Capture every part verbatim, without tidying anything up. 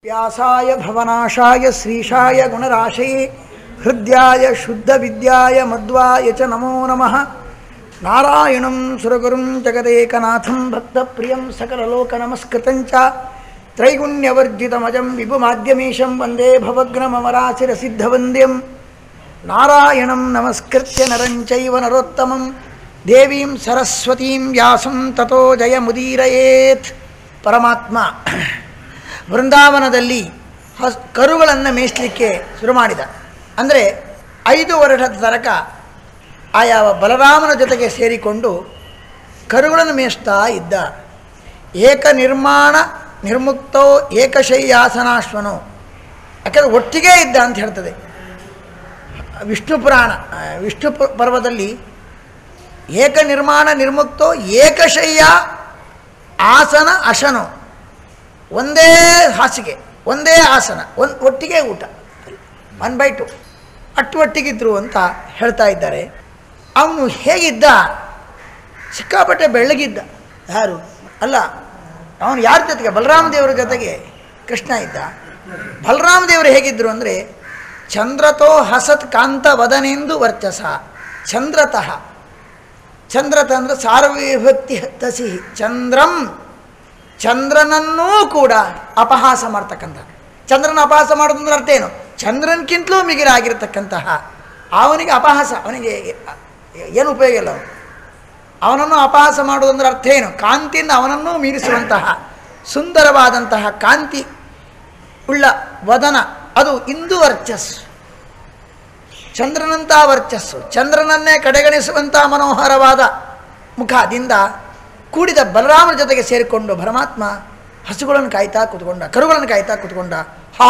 व्यासाय भवनाशाय श्रीशाय गुणराशये हृद्याय शुद्धविद्याय मध्वाय च नमो नमः। नारायणं सुरगुरुं जगदेकनाथं भक्तप्रियं सकललोकनमस्कृतं च त्रैगुण्यवर्जितमजं विभुमाद्यमीशं वन्दे भवग्नममराचिरसिद्धवन्द्यं। नारायणं नमस्कृत्य नरं चैव नरोत्तमं देवीं सरस्वतीं व्यासं ततो जयमुदीरयेत्। ಪರಮಾತ್ಮ ವೃಂದಾವನದಲ್ಲಿ ಹಸ್ ಕರುಗಳನ್ನು ಮೇಯಿಸಲಿಕ್ಕೆ ಶುರು ಮಾಡಿದ. ಅಂದರೆ ಐದು ವರ್ಷದ ತನಕ ಆಯಾ ಬಲರಾಮನ ಜೊತೆಗೆ ಸೇರಿಕೊಂಡು ಕರುಗಳನ್ನು ಮೇಯಿಸ್ತಾ ಇದ್ದ. ಏಕ ನಿರ್ಮಾಣ ನಿರ್ಮುಕ್ತೋ ಏಕಶಯ್ಯಾಸನಾಶ್ವನೋ, ಯಾಕಂದರೆ ಒಟ್ಟಿಗೆ ಇದ್ದ ಅಂತ ಹೇಳ್ತದೆ ವಿಷ್ಣು ಪುರಾಣ. ವಿಷ್ಣು ಪರ್ವದಲ್ಲಿ ಏಕ ನಿರ್ಮಾಣ ನಿರ್ಮುಕ್ತೋ ಏಕಶಯ್ಯ ಆಸನ ಅಶನೋ, ಒಂದೇ ಹಾಸಿಗೆ ಒಂದೇ ಆಸನ ಒಂದು ಒಟ್ಟಿಗೆ ಊಟ, ಒನ್ ಬೈ ಟು ಅಟ್ಟು ಒಟ್ಟಿಗಿದ್ರು ಅಂತ ಹೇಳ್ತಾ ಇದ್ದಾರೆ. ಅವನು ಹೇಗಿದ್ದ? ಸಿಕ್ಕಾಪಟ್ಟೆ ಬೆಳ್ಳಗಿದ್ದ. ಯಾರು ಅಲ್ಲ, ಅವನು ಯಾರ ಜೊತೆಗೆ? ಬಲರಾಮ ದೇವರ ಜೊತೆಗೆ ಕೃಷ್ಣ ಇದ್ದ. ಬಲರಾಮ ದೇವರು ಹೇಗಿದ್ದರು ಅಂದರೆ ಚಂದ್ರತೋ ಹಸತ್ ಕಾಂತ ವದನೆಂದು ವರ್ಚಸ. ಚಂದ್ರತಃ, ಚಂದ್ರತ ಅಂದರೆ ಸಾರ್ವವಿಭಕ್ತಿ ತಸಿ, ಚಂದ್ರಂ, ಚಂದ್ರನನ್ನೂ ಕೂಡ ಅಪಹಾಸ ಮಾಡ್ತಕ್ಕಂಥ. ಚಂದ್ರನ ಅಪಹಾಸ ಮಾಡೋದು ಅಂದ್ರೆ ಅರ್ಥ ಏನು? ಚಂದ್ರನ್ಕಿಂತಲೂ ಮಿಗಿಲಾಗಿರ್ತಕ್ಕಂತಹ ಅವನಿಗೆ ಅಪಹಾಸ, ಅವನಿಗೆ ಏನು ಉಪಯೋಗ ಇಲ್ಲ. ಅವನು ಅವನನ್ನು ಅಪಹಾಸ ಮಾಡೋದಂದ್ರೆ ಅರ್ಥ ಏನು? ಕಾಂತಿಯಿಂದ ಅವನನ್ನೂ ಮೀರಿಸುವಂತಹ ಸುಂದರವಾದಂತಹ ಕಾಂತಿ ಉಳ್ಳ ವದನ, ಅದು ಇಂದು ವರ್ಚಸ್ಸು, ಚಂದ್ರನಂತಹ ವರ್ಚಸ್ಸು, ಚಂದ್ರನನ್ನೇ ಕಡೆಗಣಿಸುವಂತಹ ಮನೋಹರವಾದ ಮುಖದಿಂದ ಕೂಡಿದ ಬಲರಾಮನ ಜೊತೆಗೆ ಸೇರಿಕೊಂಡು ಪರಮಾತ್ಮ ಹಸುಗಳನ್ನು ಕಾಯ್ತಾ ಕೂತ್ಕೊಂಡ, ಕರುಗಳನ್ನು ಕಾಯ್ತಾ ಕೂತ್ಕೊಂಡ. ಹಾ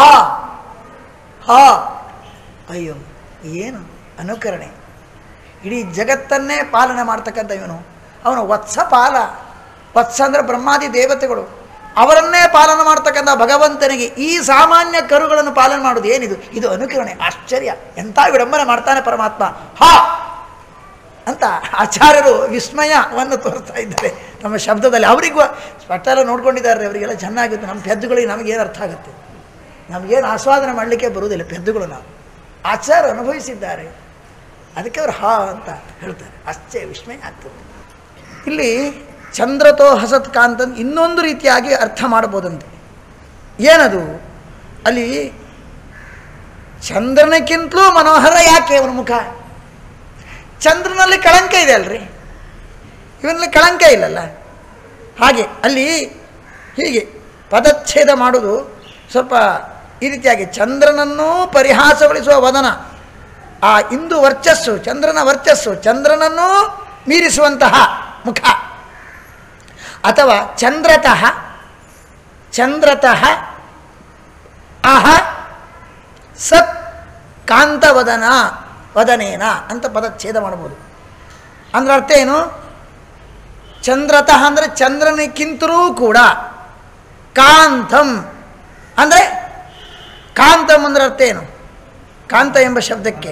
ಹಾ ಅಯ್ಯೋ, ಏನು ಅನುಕರಣೆ! ಇಡೀ ಜಗತ್ತನ್ನೇ ಪಾಲನೆ ಮಾಡ್ತಕ್ಕಂಥ ಇವನು, ಅವನು ವತ್ಸ ಪಾಲ. ವತ್ಸ ಅಂದರೆ ಬ್ರಹ್ಮಾದಿ ದೇವತೆಗಳು, ಅವರನ್ನೇ ಪಾಲನೆ ಮಾಡ್ತಕ್ಕಂಥ ಭಗವಂತನಿಗೆ ಈ ಸಾಮಾನ್ಯ ಕರುಗಳನ್ನು ಪಾಲನೆ ಮಾಡೋದು ಏನಿದು? ಇದು ಅನುಕರಣೆ. ಆಶ್ಚರ್ಯ! ಎಂಥ ವಿಡಂಬನೆ ಮಾಡ್ತಾನೆ ಪರಮಾತ್ಮ. ಹಾ ಅಂತ ಆಚಾರ್ಯರು ವಿಸ್ಮಯವನ್ನು ತೋರಿಸ್ತಾ ಇದ್ದಾರೆ ನಮ್ಮ ಶಬ್ದದಲ್ಲಿ. ಅವರಿಗೂ ಸ್ಪಷ್ಟ ಎಲ್ಲ ನೋಡ್ಕೊಂಡಿದ್ದಾರೆ, ಅವರಿಗೆಲ್ಲ ಚೆನ್ನಾಗುತ್ತೆ. ನಮ್ಮ ಪೆದ್ದುಗಳಿಗೆ ನಮಗೇನು ಅರ್ಥ ಆಗುತ್ತೆ? ನಮಗೇನು ಆಸ್ವಾದನೆ ಮಾಡಲಿಕ್ಕೆ ಬರುವುದಿಲ್ಲ ಪೆದ್ದುಗಳು. ನಾವು ಆಚಾರ್ಯ ಅನುಭವಿಸಿದ್ದಾರೆ, ಅದಕ್ಕೆ ಅವರು ಹಾ ಅಂತ ಹೇಳ್ತಾರೆ. ಆಶ್ಚರ್ಯ, ವಿಸ್ಮಯ ಆಗ್ತದೆ. ಇಲ್ಲಿ ಚಂದ್ರತೋ ಹಸತ್ ಕಾಂತ ಇನ್ನೊಂದು ರೀತಿಯಾಗಿ ಅರ್ಥ ಮಾಡ್ಬೋದಂತೆ. ಏನದು? ಅಲ್ಲಿ ಚಂದ್ರನಕ್ಕಿಂತಲೂ ಮನೋಹರ ಯಾಕೆ ಅವನ ಮುಖ? ಚಂದ್ರನಲ್ಲಿ ಕಳಂಕ ಇದೆ ಅಲ್ರಿ, ಇವನಲ್ಲಿ ಕಳಂಕ ಇಲ್ಲಲ್ಲ. ಹಾಗೆ ಅಲ್ಲಿ ಹೀಗೆ ಪದಚ್ಛೇದ ಮಾಡೋದು ಸ್ವಲ್ಪ ಈ ರೀತಿಯಾಗಿ ಚಂದ್ರನನ್ನೂ ಪರಿಹಾಸಗೊಳಿಸುವ ವದನ, ಆ ಇಂದು ವರ್ಚಸ್ಸು, ಚಂದ್ರನ ವರ್ಚಸ್ಸು, ಚಂದ್ರನನ್ನೂ ಮೀರಿಸುವಂತಹ ಮುಖ. ಅಥವಾ ಚಂದ್ರತಃ, ಚಂದ್ರತಃ ಅಹ ಸತ್ ಕಾಂತವದನ ವದನೇನ ಅಂತ ಪದಚ್ಛೇದ ಮಾಡ್ಬೋದು. ಅಂದ್ರೆ ಅರ್ಥ ಏನು? ಚಂದ್ರತಃ ಅಂದರೆ ಚಂದ್ರನಿಕ್ಕಿಂತಲೂ ಕೂಡ, ಕಾಂತಂ ಅಂದರೆ ಕಾಂತಂ ಅಂದರೆ ಅರ್ಥ ಏನು? ಕಾಂತ ಎಂಬ ಶಬ್ದಕ್ಕೆ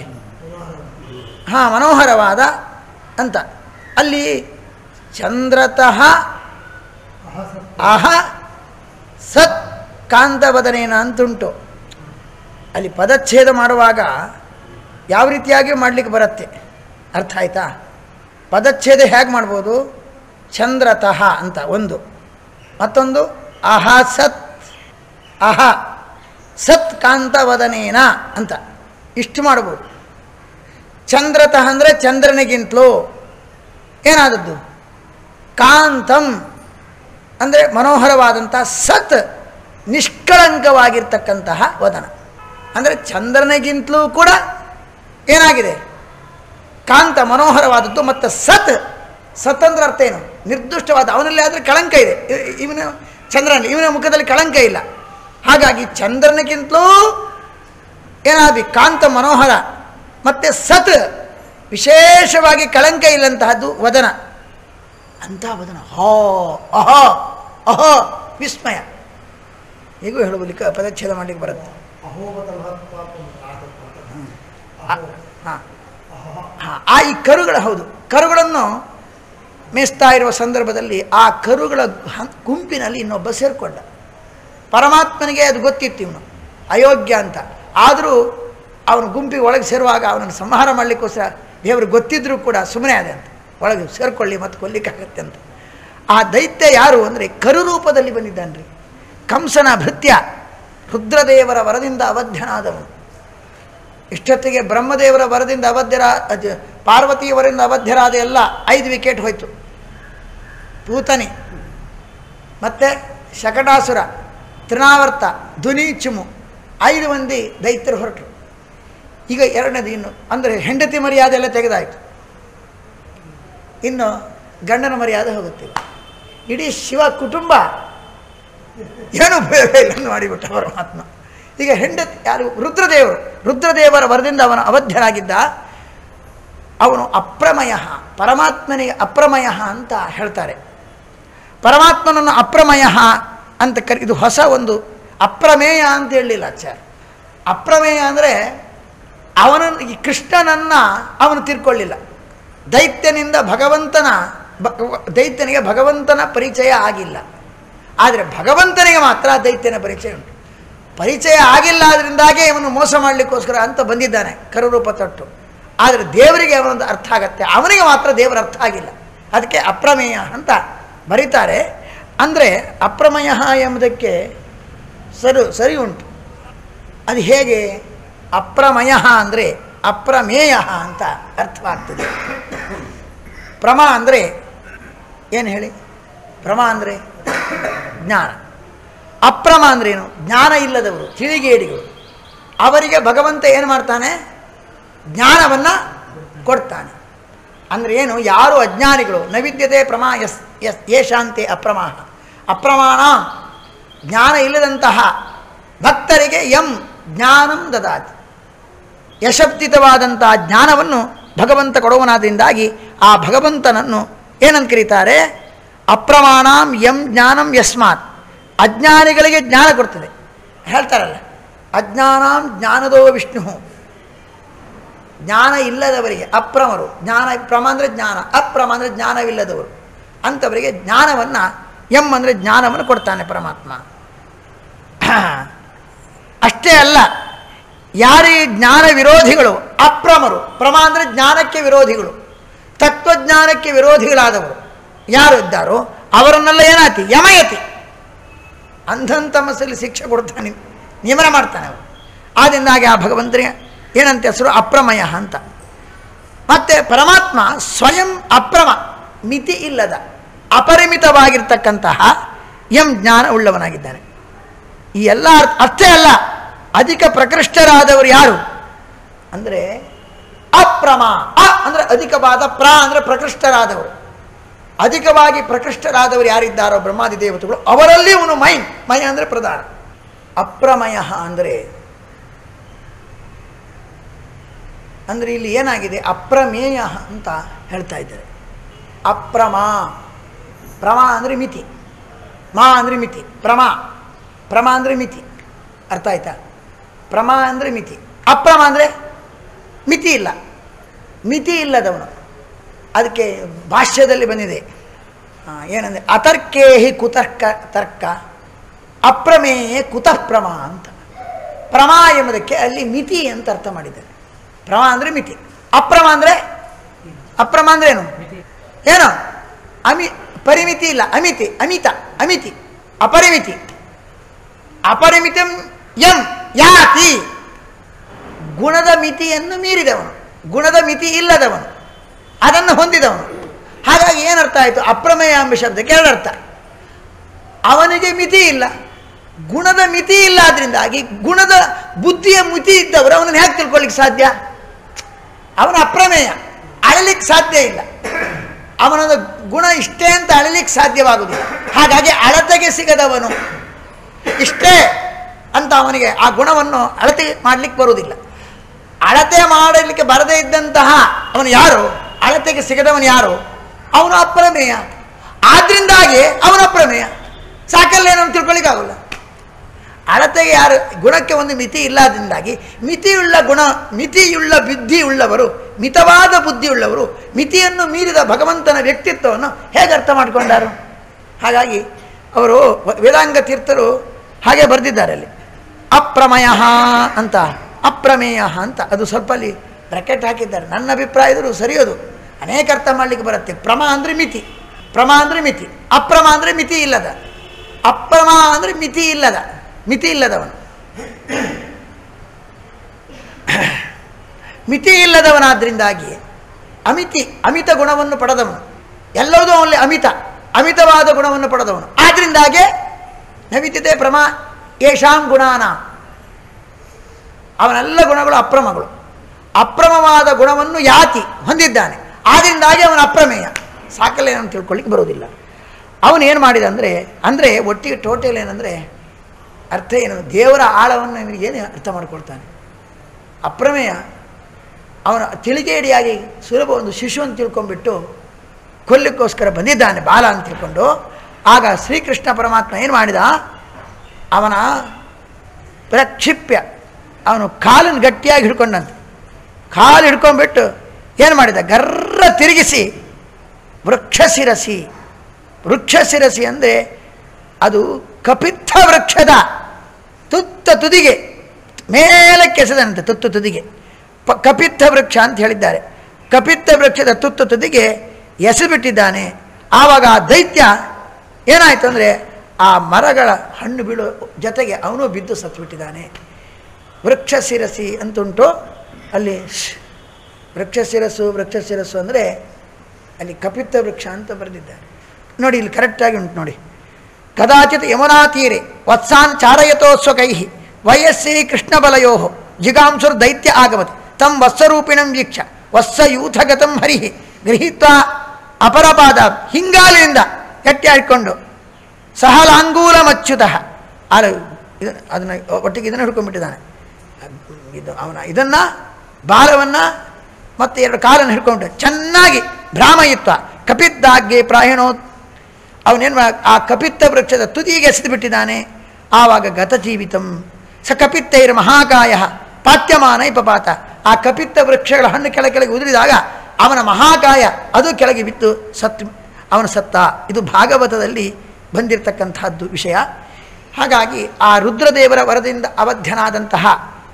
ಹಾಂ ಮನೋಹರವಾದ ಅಂತ. ಅಲ್ಲಿ ಚಂದ್ರತಃ ಅಹ ಸತ್ ಕಾಂತವದನೇನ ಅಂತುಂಟು. ಅಲ್ಲಿ ಪದಚ್ಛೇದ ಮಾಡುವಾಗ ಯಾವ ರೀತಿಯಾಗಿ ಮಾಡಲಿಕ್ಕೆ ಬರುತ್ತೆ, ಅರ್ಥ ಆಯ್ತಾ? ಪದಚ್ಛೇದ ಹೇಗೆ ಮಾಡ್ಬೋದು? ಚಂದ್ರತಃ ಅಂತ ಒಂದು, ಮತ್ತೊಂದು ಅಹ ಸತ್, ಅಹ ಸತ್ ಕಾಂತವದನೇನ ಅಂತ, ಇಷ್ಟು ಮಾಡ್ಬೋದು. ಚಂದ್ರತಃ ಅಂದರೆ ಚಂದ್ರನಿಗಿಂತಲೂ ಏನಾದದ್ದು? ಕಾಂತಂ ಅಂದರೆ ಮನೋಹರವಾದಂಥ, ಸತ್ ನಿಷ್ಕಳಂಕವಾಗಿರ್ತಕ್ಕಂತಹ ವದನ. ಅಂದರೆ ಚಂದ್ರನಿಗಿಂತಲೂ ಕೂಡ ಏನಾಗಿದೆ? ಕಾಂತ ಮನೋಹರವಾದದ್ದು. ಮತ್ತು ಸತ್, ಸತ್ ಅಂದ್ರೆ ಅರ್ಥ ಏನು? ನಿರ್ದುಷ್ಟವಾದ. ಅವನಲ್ಲಿ ಆದರೆ ಕಳಂಕ ಇದೆ, ಇವನ ಚಂದ್ರನಲ್ಲಿ, ಇವನ ಮುಖದಲ್ಲಿ ಕಳಂಕ ಇಲ್ಲ. ಹಾಗಾಗಿ ಚಂದ್ರನಿಗಿಂತಲೂ ಏನಾದಿ ಕಾಂತ ಮನೋಹರ, ಮತ್ತು ಸತ್ ವಿಶೇಷವಾಗಿ ಕಳಂಕ ಇಲ್ಲಂತಹದ್ದು ವದನ. ಅಂಥ ವದನ ಹೋ ಅಹ ಅಹ ವಿಸ್ಮಯ. ಹೇಗೂ ಹೇಳಲಿಕ್ಕೆ ಪದಚ್ಛೇದ ಮಾಡಲಿಕ್ಕೆ ಬರುತ್ತೆ. ಹಾಂ ಹಾಂ ಆ ಈ ಕರುಗಳ ಹೌದು ಕರುಗಳನ್ನು ಮೇಯಿಸ್ತಾ ಇರುವ ಸಂದರ್ಭದಲ್ಲಿ ಆ ಕರುಗಳ ಗುಂಪಿನಲ್ಲಿ ಇನ್ನೊಬ್ಬ ಸೇರಿಕೊಂಡ. ಪರಮಾತ್ಮನಿಗೆ ಅದು ಗೊತ್ತಿತ್ತು ಇವನು ಅಯೋಗ್ಯ ಅಂತ. ಆದರೂ ಅವನು ಗುಂಪಿಗೆ ಒಳಗೆ ಸೇರುವಾಗ ಅವನನ್ನು ಸಂಹಾರ ಮಾಡಲಿಕ್ಕೋಸ್ಕರ ದೇವರು ಗೊತ್ತಿದ್ದರೂ ಕೂಡ ಸುಮ್ಮನೆ ಅದೇ ಅಂತ, ಒಳಗೆ ಸೇರಿಕೊಳ್ಳಿ ಮತ್ತು ಕೊಲ್ಲಿಕ್ಕಾಗತ್ತೆ ಅಂತ. ಆ ದೈತ್ಯ ಯಾರು ಅಂದರೆ ಕರುರೂಪದಲ್ಲಿ ಬಂದಿದ್ದಾನೆ ರೀ. ಕಂಸನ ಭೃತ್ಯ, ರುದ್ರದೇವರ ವರದಿಂದ ಅವಧ್ಯನಾದವನು. ಇಷ್ಟೊತ್ತಿಗೆ ಬ್ರಹ್ಮದೇವರ ವರದಿಂದ ಅವಧ್ಯರ ಪಾರ್ವತಿಯವರಿಂದ ಅವಧ್ಯರಾದ ಎಲ್ಲ ಐದು ವಿಕೆಟ್ ಹೋಯಿತು. ಪೂತನಿ ಮತ್ತು ಶಕಟಾಸುರ, ತೃಣಾವರ್ತ, ಧುನೀಚುಮು ಐದು ಮಂದಿ ದೈತ್ಯರು ಹೊರಟರು. ಈಗ ಎರಡನೇದು ಇನ್ನು ಅಂದರೆ ಹೆಂಡತಿ ಮರ್ಯಾದೆ ಎಲ್ಲ ತೆಗೆದಾಯಿತು. ಇನ್ನು ಗಂಡನ ಮರ್ಯಾದೆ ಹೋಗುತ್ತೆ. ಇಡೀ ಶಿವ ಕುಟುಂಬ ಏನು ಉಪಯೋಗ ಇಲ್ಲ ಮಾಡಿಬಿಟ್ಟ ಪರಮಾತ್ಮ. ಈಗ ಹೆಂಡತಿ ಯಾರು? ರುದ್ರದೇವರು. ರುದ್ರದೇವರ ವರದಿಂದ ಅವನು ಅವಧ್ಯನಾಗಿದ್ದ. ಅವನು ಅಪ್ರಮಯ, ಪರಮಾತ್ಮನಿಗೆ ಅಪ್ರಮಯ ಅಂತ ಹೇಳ್ತಾರೆ. ಪರಮಾತ್ಮನನ್ನು ಅಪ್ರಮಯ ಅಂತ ಕರಿ, ಇದು ಹೊಸ ಒಂದು ಅಪ್ರಮೇಯ ಅಂತ ಹೇಳಲಿಲ್ಲ ಆಚಾರ್ಯ. ಅಪ್ರಮೇಯ ಅಂದರೆ ಅವನನ್ನು, ಈ ಕೃಷ್ಣನನ್ನು ಅವನು ತಿಳ್ಕೊಳ್ಳಿಲ್ಲ. ದೈತ್ಯನಿಂದ ಭಗವಂತನ ದೈತ್ಯನಿಗೆ ಭಗವಂತನ ಪರಿಚಯ ಆಗಿಲ್ಲ. ಆದರೆ ಭಗವಂತನಿಗೆ ಮಾತ್ರ ದೈತ್ಯನ ಪರಿಚಯ ಉಂಟು. ಪರಿಚಯ ಆಗಿಲ್ಲ, ಅದರಿಂದಾಗೇ ಇವನು ಮೋಸ ಮಾಡಲಿಕ್ಕೋಸ್ಕರ ಅಂತ ಬಂದಿದ್ದಾನೆ ಕರುರೂಪ ತೊಟ್ಟು. ಆದರೆ ದೇವರಿಗೆ ಅವನೊಂದು ಅರ್ಥ ಆಗತ್ತೆ, ಅವನಿಗೆ ಮಾತ್ರ ದೇವರ ಅರ್ಥ ಆಗಿಲ್ಲ. ಅದಕ್ಕೆ ಅಪ್ರಮೇಯ ಅಂತ ಬರೀತಾರೆ. ಅಂದರೆ ಅಪ್ರಮೇಯ ಎಂಬುದಕ್ಕೆ ಸರಿ ಸರಿ ಉಂಟು. ಅದು ಹೇಗೆ? ಅಪ್ರಮೇಯ ಅಂದರೆ ಅಪ್ರಮೇಯ ಅಂತ ಅರ್ಥವಾಗ್ತದೆ. ಪ್ರಮ ಅಂದರೆ ಏನು ಹೇಳಿ? ಪ್ರಮ ಅಂದರೆ ಜ್ಞಾನ. ಅಪ್ರಮ ಅಂದ್ರೇನು? ಜ್ಞಾನ ಇಲ್ಲದವರು, ತಿಳಿಗೇಡಿಗಳು. ಅವರಿಗೆ ಭಗವಂತ ಏನು ಮಾಡ್ತಾನೆ? ಜ್ಞಾನವನ್ನು ಕೊಡ್ತಾನೆ. ಅಂದರೆ ಏನು? ಯಾರು ಅಜ್ಞಾನಿಗಳು, ನೈವಿದ್ಯತೆ ಪ್ರಮಾ ಯಸ್ ಯಸ್ ಯೇಷಾಂತೆ ಅಪ್ರಮಾಣ. ಅಪ್ರಮಾಣ ಜ್ಞಾನ ಇಲ್ಲದಂತಹ ಭಕ್ತರಿಗೆ ಎಂ ಜ್ಞಾನಂ ದದಾತಿ, ಯಶಬ್ದಿತವಾದಂತಹ ಜ್ಞಾನವನ್ನು ಭಗವಂತ ಕೊಡುವನಾದ್ರಿಂದಾಗಿ ಆ ಭಗವಂತನನ್ನು ಏನಂತ ಕರೀತಾರೆ? ಅಪ್ರಮಾಣಂ ಎಂ ಜ್ಞಾನಂ ಯಸ್ಮಾತ್. ಅಜ್ಞಾನಿಗಳಿಗೆ ಜ್ಞಾನ ಕೊಡ್ತದೆ ಹೇಳ್ತಾರಲ್ಲ, ಅಜ್ಞಾನಾಂ ಜ್ಞಾನದೋ ವಿಷ್ಣು. ಜ್ಞಾನ ಇಲ್ಲದವರಿಗೆ ಅಪ್ರಮರು, ಜ್ಞಾನ ಪ್ರಮ ಅಂದರೆ ಜ್ಞಾನ, ಅಪ್ರಮ ಅಂದರೆ ಜ್ಞಾನವಿಲ್ಲದವರು, ಅಂಥವರಿಗೆ ಜ್ಞಾನವನ್ನು ಎಂ ಅಂದರೆ ಜ್ಞಾನವನ್ನು ಕೊಡ್ತಾನೆ ಪರಮಾತ್ಮ. ಅಷ್ಟೇ ಅಲ್ಲ, ಯಾರೀ ಜ್ಞಾನ ವಿರೋಧಿಗಳು ಅಪ್ರಮರು, ಪ್ರಮ ಅಂದರೆ ಜ್ಞಾನಕ್ಕೆ ವಿರೋಧಿಗಳು, ತತ್ವಜ್ಞಾನಕ್ಕೆ ವಿರೋಧಿಗಳಾದವರು ಯಾರು ಇದ್ದಾರೋ ಅವರನ್ನೆಲ್ಲ ಏನಾತಿ? ಯಮಯತಿ. ಅಂಧನ್ ತಮಸ್ಸಲ್ಲಿ ಶಿಕ್ಷೆ ಕೊಡ್ತಾನೆ, ನಿಯಮನ ಮಾಡ್ತಾನೆ ಅವರು. ಆದ್ದರಿಂದಾಗಿ ಆ ಭಗವಂತನಿಗೆ ಏನಂತ ಹೆಸರು? ಅಪ್ರಮಯ ಅಂತ. ಮತ್ತು ಪರಮಾತ್ಮ ಸ್ವಯಂ ಅಪ್ರಮ, ಮಿತಿ ಇಲ್ಲದ ಅಪರಿಮಿತವಾಗಿರ್ತಕ್ಕಂತಹ ಎಂ ಜ್ಞಾನ ಉಳ್ಳವನಾಗಿದ್ದಾನೆ. ಈ ಎಲ್ಲ ಅರ್ಥೇ ಅಲ್ಲ, ಅಧಿಕ ಪ್ರಕೃಷ್ಟರಾದವರು ಯಾರು ಅಂದರೆ ಅಪ್ರಮ. ಅ ಅಂದರೆ ಅಧಿಕವಾದ, ಪ್ರ ಅಂದರೆ ಪ್ರಕೃಷ್ಟರಾದವರು. ಅಧಿಕವಾಗಿ ಪ್ರಕೃಷ್ಟರಾದವರು ಯಾರಿದ್ದಾರೋ ಬ್ರಹ್ಮಾದಿ ದೇವತೆಗಳು, ಅವರಲ್ಲಿ ಇವನು ಮೈನ್. ಮೈ ಅಂದರೆ ಪ್ರಧಾನ. ಅಪ್ರಮಯ ಅಂದರೆ ಅಂದರೆ ಇಲ್ಲಿ ಏನಾಗಿದೆ? ಅಪ್ರಮೇಯ ಅಂತ ಹೇಳ್ತಾ ಇದ್ದಾರೆ. ಅಪ್ರಮ, ಪ್ರಮ ಅಂದರೆ ಮಿತಿ, ಮಾ ಅಂದರೆ ಮಿತಿ, ಪ್ರಮ ಪ್ರಮ ಅಂದರೆ ಮಿತಿ. ಅರ್ಥ ಆಯ್ತಾ? ಪ್ರಮ ಅಂದರೆ ಮಿತಿ, ಅಪ್ರಮ ಅಂದರೆ ಮಿತಿ ಇಲ್ಲ, ಮಿತಿ ಇಲ್ಲದವನು. ಅದಕ್ಕೆ ಭಾಷ್ಯದಲ್ಲಿ ಬಂದಿದೆ ಏನಂದರೆ ಅತರ್ಕೇಹಿ ಕುತರ್ಕ ತರ್ಕ ಅಪ್ರಮೇಯೇ ಕುತಃ ಪ್ರಮ ಅಂತ. ಪ್ರಮ ಎಂಬುದಕ್ಕೆ ಅಲ್ಲಿ ಮಿತಿ ಅಂತ ಅರ್ಥ ಮಾಡಿದ್ದಾರೆ. ಪ್ರಮ ಅಂದರೆ ಮಿತಿ, ಅಪ್ರಮ ಅಂದರೆ ಅಪ್ರಮ ಅಂದರೆ ಏನು? ಏನು? ಅಮಿ ಪರಿಮಿತಿ ಇಲ್ಲ, ಅಮಿತಿ, ಅಮಿತ, ಅಮಿತಿ, ಅಪರಿಮಿತಿ. ಅಪರಿಮಿತಂ ಎಂ ಯಾತಿ, ಗುಣದ ಮಿತಿಯನ್ನು ಮೀರಿದವನು, ಗುಣದ ಮಿತಿ ಇಲ್ಲದವನು, ಅದನ್ನು ಹೊಂದಿದವನು. ಹಾಗಾಗಿ ಏನರ್ಥ ಆಯಿತು? ಅಪ್ರಮೇಯ ಎಂಬ ಶಬ್ದಕ್ಕೆ ಎರಡರ್ಥ. ಅವನಿಗೆ ಮಿತಿ ಇಲ್ಲ, ಗುಣದ ಮಿತಿ ಇಲ್ಲ. ಆದ್ದರಿಂದಾಗಿ ಗುಣದ ಬುದ್ಧಿಯ ಮಿತಿ ಇದ್ದವರು ಅವನನ್ನು ಹೇಗೆ ತಿಳ್ಕೊಳ್ಳಿಕ್ಕೆ ಸಾಧ್ಯ? ಅವನ ಅಪ್ರಮೇಯ, ಅಳಲಿಕ್ಕೆ ಸಾಧ್ಯ ಇಲ್ಲ. ಅವನೊಂದು ಗುಣ ಇಷ್ಟೇ ಅಂತ ಅಳಲಿಕ್ಕೆ ಸಾಧ್ಯವಾಗುವುದಿಲ್ಲ. ಹಾಗಾಗಿ ಅಳತೆಗೆ ಸಿಗದವನು, ಇಷ್ಟೇ ಅಂತ ಅವನಿಗೆ ಆ ಗುಣವನ್ನು ಅಳತೆ ಮಾಡಲಿಕ್ಕೆ ಬರುವುದಿಲ್ಲ. ಅಳತೆ ಮಾಡಲಿಕ್ಕೆ ಬರದೇ ಇದ್ದಂತಹ ಅವನು ಯಾರು? ಅಳತೆಗೆ ಸಿಗದವನು ಯಾರು? ಅವನು ಅಪ್ರಮೇಯ. ಆದ್ರಿಂದಾಗಿ ಅವನ ಅಪ್ರಮೇಯ. ಸಾಕಲ್ಲೇನೋ ತಿಳ್ಕೊಳ್ಳಿಕ್ಕಾಗಲ್ಲ. ಅಳತೆಗೆ ಯಾರು? ಗುಣಕ್ಕೆ ಒಂದು ಮಿತಿ ಇಲ್ಲದ್ರಿಂದಾಗಿ ಮಿತಿಯುಳ್ಳ ಗುಣ, ಮಿತಿಯುಳ್ಳ ಬುದ್ಧಿಯುಳ್ಳವರು, ಮಿತವಾದ ಬುದ್ಧಿಯುಳ್ಳವರು ಮಿತಿಯನ್ನು ಮೀರಿದ ಭಗವಂತನ ವ್ಯಕ್ತಿತ್ವವನ್ನು ಹೇಗೆ ಅರ್ಥ ಮಾಡಿಕೊಂಡರು? ಹಾಗಾಗಿ ಅವರು ವೇದಾಂಗ ತೀರ್ಥರು ಹಾಗೆ ಬರೆದಿದ್ದಾರೆ ಅಲ್ಲಿ. ಅಪ್ರಮೇಯ ಅಂತ, ಅಪ್ರಮೇಯ ಅಂತ, ಅದು ಸ್ವಲ್ಪ ಅಲ್ಲಿ ಬ್ರ್ಯಾಕೆಟ್ ಹಾಕಿದ್ದಾರೆ. ನನ್ನ ಅಭಿಪ್ರಾಯದರೂ ಸರಿಯೋದು, ಅನೇಕ ಅರ್ಥ ಮಾಡಲಿಕ್ಕೆ ಬರುತ್ತೆ. ಪ್ರಮ ಅಂದರೆ ಮಿತಿ, ಪ್ರಮ ಅಂದರೆ ಮಿತಿ, ಅಪ್ರಮ ಅಂದರೆ ಮಿತಿ ಇಲ್ಲದ, ಅಪ್ರಮ ಅಂದರೆ ಮಿತಿ ಇಲ್ಲದ, ಮಿತಿ ಇಲ್ಲದವನು, ಮಿತಿ ಇಲ್ಲದವನಾದ್ರಿಂದಾಗಿ ಅಮಿತಿ, ಅಮಿತ ಗುಣವನ್ನು ಪಡೆದವನು, ಎಲ್ಲದೂ ಅವನಲ್ಲಿ ಅಮಿತ, ಅಮಿತವಾದ ಗುಣವನ್ನು ಪಡೆದವನು. ಆದ್ದರಿಂದಾಗೆ ನಮಿತಿದೆ ಪ್ರಮ ಯೇಷಾಂ ಗುಣಾನ, ಅವನೆಲ್ಲ ಗುಣಗಳು ಅಪ್ರಮಗಳು, ಅಪ್ರಮವಾದ ಗುಣವನ್ನು ಯಾತಿ ಹೊಂದಿದ್ದಾನೆ. ಆದ್ದರಿಂದಾಗಿ ಅವನ ಅಪ್ರಮೇಯ. ಸಾಕಲ್ಲ ಏನಂತ ತಿಳ್ಕೊಳ್ಳಿಕ್ಕೆ ಬರೋದಿಲ್ಲ. ಅವನು ಏನು ಮಾಡಿದ ಅಂದರೆ ಅಂದರೆ ಒಟ್ಟಿಗೆ ಟೋಟಲ್ ಏನಂದರೆ ಅರ್ಥ ಏನು, ದೇವರ ಆಳವನ್ನು ಇವನಿಗೇನು ಅರ್ಥ ಮಾಡಿಕೊಳ್ತಾನೆ. ಅಪ್ರಮೇಯ ಅವನ ತಿಳಿಗೇಡಿಯಾಗಿ ಸುಲಭ ಒಂದು ಶಿಶು ಅಂತ ತಿಳ್ಕೊಂಡ್ಬಿಟ್ಟು ಕೊಲ್ಲಿಕ್ಕೋಸ್ಕರ ಬಂದಿದ್ದಾನೆ ಬಾಲ ಅಂತ ತಿಳ್ಕೊಂಡು. ಆಗ ಶ್ರೀಕೃಷ್ಣ ಪರಮಾತ್ಮ ಏನು ಮಾಡಿದ, ಅವನ ಪ್ರಕ್ಷಿಪ್ಯ ಅವನು ಕಾಲನ್ನು ಗಟ್ಟಿಯಾಗಿ ಹಿಡ್ಕೊಂಡಂತೆ, ಕಾಲು ಹಿಡ್ಕೊಂಡ್ಬಿಟ್ಟು ಏನು ಮಾಡಿದ, ಗರ್ರ ತಿರುಗಿಸಿ ವೃಕ್ಷಶಿರಸಿ, ವೃಕ್ಷಶಿರಸಿ ಅಂದರೆ ಅದು ಕಪಿತ್ಥ ವೃಕ್ಷದ ತುತ್ತ ತುದಿಗೆ ಮೇಲೆ ಕೆಸದಂತೆ, ತುತ್ತು ತುದಿಗೆ ಪ ಕಪಿತ್ಥ ವೃಕ್ಷ ಅಂತ ಹೇಳಿದ್ದಾರೆ. ಕಪಿತ್ಥ ವೃಕ್ಷದ ತುತ್ತು ತುದಿಗೆ ಎಸೆಬಿಟ್ಟಿದ್ದಾನೆ. ಆವಾಗ ಆ ದೈತ್ಯ ಏನಾಯಿತು ಅಂದರೆ ಆ ಮರಗಳ ಹಣ್ಣು ಬೀಳೋ ಜೊತೆಗೆ ಅವನು ಬಿದ್ದು ಸತ್ತುಬಿಟ್ಟಿದ್ದಾನೆ. ವೃಕ್ಷಶಿರಸಿ ಅಂತುಂಟು ಅಲ್ಲಿ, ವೃಕ್ಷಶಿರಸ್ಸು ವೃಕ್ಷಶಿರಸ್ಸು ಅಂದರೆ ಅಲ್ಲಿ ಕಪಿತ್ತ ವೃಕ್ಷ ಅಂತ ಬರೆದಿದ್ದಾರೆ ನೋಡಿ. ಇಲ್ಲಿ ಕರೆಕ್ಟಾಗಿ ಉಂಟು ನೋಡಿ. ಕದಾಚಿತ್ ಯಮುನಾ ತೀರೆ ವತ್ಸಾನ್ ಚಾರಯತೋಸ್ವಕೈ ವಯಸ್ಸಿ ಕೃಷ್ಣಬಲಯೋ ಜಿಗಾಂಸುರ್ ದೈತ್ಯ ಆಗಮತಿ ತಂ ವತ್ಸರೂಪಿಣಂ ವೀಕ್ಷ ವತ್ಸಯೂಥಗತಂ ಹರಿ ಗೃಹೀತ್ವ ಅಪರಪಾದ, ಹಿಂಗಾಲಿನಿಂದ ಗಟ್ಟಿ ಹಾಡಿಕೊಂಡು ಸಹಲಾಂಗೂಲ ಮಚ್ಯುತಃ, ಅಲ್ಲ ಇದನ್ನು ಅದನ್ನು ಒಟ್ಟಿಗೆ ಇದನ್ನು ಹಿಡ್ಕೊಂಡ್ಬಿಟ್ಟಿದ್ದಾನೆ. ಇದು ಅವನ ಇದನ್ನು ಬಾಲವನ್ನು ಮತ್ತು ಎರಡು ಕಾಲನ್ನು ಹಿಡ್ಕೊಂಡು ಚೆನ್ನಾಗಿ ಭ್ರಾಮಯಿತ್ವ ಕಪಿದ್ದಾಗ್ಗೆ ಪ್ರಾಯಣೋ, ಅವನೇನು ಆ ಕಪಿತ್ತ ವೃಕ್ಷದ ತುದಿಗೆ ಎಸೆದು ಬಿಟ್ಟಿದ್ದಾನೆ. ಆವಾಗ ಗತಜೀವಿತಂ ಸ ಕಪಿತ್ತೈರ್ ಮಹಾಕಾಯ ಪಾತ್ಯಮಾನ ಇಪಪಾತ, ಆ ಕಪಿತ್ತ ವೃಕ್ಷಗಳ ಹಣ್ಣು ಕೆಳ ಕೆಳಗೆ ಉದುರಿದಾಗ ಅವನ ಮಹಾಕಾಯ ಅದು ಕೆಳಗೆ ಬಿತ್ತು ಸತ್ ಅವನ ಸತ್ತ. ಇದು ಭಾಗವತದಲ್ಲಿ ಬಂದಿರತಕ್ಕಂಥದ್ದು ವಿಷಯ. ಹಾಗಾಗಿ ಆ ರುದ್ರದೇವರ ವರದಿಂದ ಅವಧ್ಯನಾದಂತಹ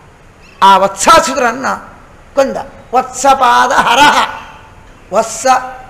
ಆ ವತ್ಸಾಸುರನ್ನು ಕೊಂದ. ವತ್ಸಪಾದ ಹರಹ, ವತ್ಸ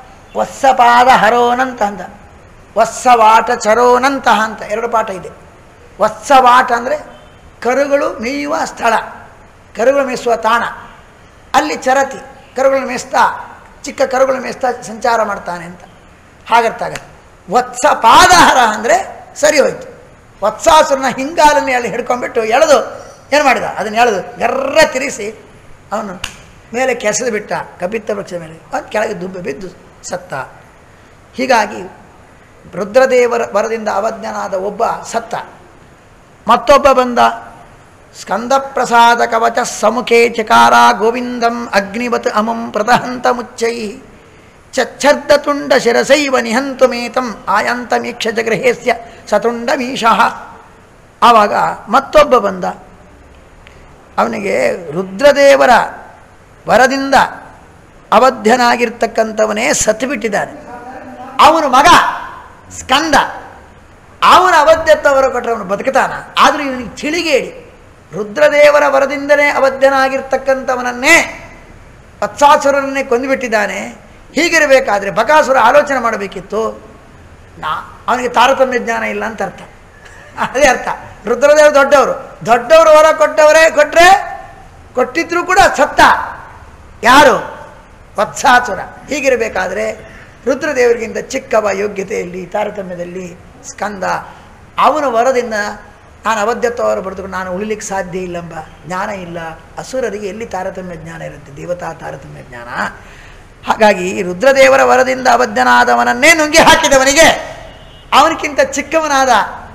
ವತ್ಸಪಾದ ಹರೋನಂತ ಅಂತ, ವತ್ಸವಾಟ ಚರೋನಂತಹ ಅಂತ ಎರಡು ಪಾಠ ಇದೆ. ವತ್ಸವಾಟ ಅಂದರೆ ಕರುಗಳು ಮೇಯುವ ಸ್ಥಳ, ಕರುಗಳು ಮೇಯಿಸುವ ತಾಣ, ಅಲ್ಲಿ ಚರತಿ ಕರುಗಳು ಮೇಯಿಸ್ತಾ, ಚಿಕ್ಕ ಕರುಗಳು ಮೇಯಿಸ್ತಾ ಸಂಚಾರ ಮಾಡ್ತಾನೆ ಅಂತ ಹಾಗರ್ಥ ಆಗತ್ತೆ. ವತ್ಸಪಾದಹರ ಅಂದರೆ ಸರಿ ಹೋಯ್ತು. ವತ್ಸಾಸುರನ ಹಿಂಗಾಲನ್ನೇ ಅಲ್ಲಿ ಹಿಡ್ಕೊಂಡ್ಬಿಟ್ಟು ಎಳೆದು ಏನು ಮಾಡಿದ, ಅದನ್ನು ಎಳೆದು ಗರ್ರ ತಿರುಗಿಸಿ ಅವನು ಮೇಲೆ ಕೆಸೆದು ಬಿಟ್ಟ ಕಪಿತ್ತ ವೃಕ್ಷದ ಮೇಲೆ, ಅದು ಕೆಳಗೆ ದುಬ್ಬೆ ಬಿದ್ದು ಸತ್ತ. ಹೀಗಾಗಿ ರುದ್ರದೇವರ ವರದಿಂದ ಅವಜ್ಞನಾದ ಒಬ್ಬ ಸತ್ತ. ಮತ್ತೊಬ್ಬ ಬಂದ, ಸ್ಕಂದ ಪ್ರಸಾದ ಕವಚ ಸಮುಖೇ ಚಕಾರ ಗೋವಿಂದಂ ಅಗ್ನಿವತ್ ಅಮಂ ಪ್ರತಹಂತ ಮುಚ್ಚೈ ಚಚ್ಛರ್ದ ತುಂಡ ಶಿರಸೈವ ನಿಹಂತು ಮೇತಂ ಆಯಂತಮೀಕ್ಷ ಜಗೃಹೇಸ್ಯ ಸತುಂಡಮೀಶಃ. ಆವಾಗ ಮತ್ತೊಬ್ಬ ಬಂದ, ಅವನಿಗೆ ರುದ್ರದೇವರ ವರದಿಂದ ಅವಧ್ಯನಾಗಿರ್ತಕ್ಕಂಥವನೇ ಸತ್ತು ಬಿಟ್ಟಿದ್ದಾನೆ. ಅವನ ಮಗ ಸ್ಕಂದ, ಅವನ ಅವಧ್ಯತ್ವವರು ಕೊಟ್ಟರೆ ಅವನು ಬದುಕುತ್ತಾನ. ಆದರೂ ಇವನಿಗೆ ತಿಳಿಗೇಡಿ, ರುದ್ರದೇವರ ವರದಿಂದಲೇ ಅವಧ್ಯನಾಗಿರ್ತಕ್ಕಂಥವನನ್ನೇ ವತ್ಸಾಸುರನ್ನೇ ಕೊಂದುಬಿಟ್ಟಿದ್ದಾನೆ. ಹೀಗಿರಬೇಕಾದ್ರೆ ಬಕಾಸುರ ಆಲೋಚನೆ ಮಾಡಬೇಕಿತ್ತು, ನಾ ಅವನಿಗೆ ತಾರತಮ್ಯ ಜ್ಞಾನ ಇಲ್ಲ ಅಂತ ಅರ್ಥ. ಅದೇ ಅರ್ಥ. ರುದ್ರದೇವರು ದೊಡ್ಡವರು, ದೊಡ್ಡವರು ವರ ಕೊಟ್ಟವರೇ ಕೊಟ್ಟರೆ ಕೊಟ್ಟಿದ್ರೂ ಕೂಡ ಸತ್ತ ಯಾರು, ವತ್ಸಾಸುರ. ಹೀಗಿರಬೇಕಾದ್ರೆ ರುದ್ರದೇವರಿಗಿಂತ ಚಿಕ್ಕವ ಯೋಗ್ಯತೆಯಲ್ಲಿ ತಾರತಮ್ಯದಲ್ಲಿ ಸ್ಕಂದ, ಅವನ ವರದಿಂದ ನಾನು ಅವಧ್ಯತ್ವವರು ಬರೆದುಕೊಂಡು ನಾನು ಉಳಿಲಿಕ್ಕೆ ಸಾಧ್ಯ ಇಲ್ಲಂಬ ಜ್ಞಾನ ಇಲ್ಲ. ಅಸುರರಿಗೆ ಎಲ್ಲಿ ತಾರತಮ್ಯ ಜ್ಞಾನ ಇರುತ್ತೆ, ದೇವತಾ ತಾರತಮ್ಯ ಜ್ಞಾನ. ಹಾಗಾಗಿ ರುದ್ರದೇವರ ವರದಿಂದ ಅವಧ್ಯನಾದವನನ್ನೇ ನುಂಗಿ ಹಾಕಿದವನಿಗೆ ಅವನಿಗಿಂತ ಚಿಕ್ಕವನಾದ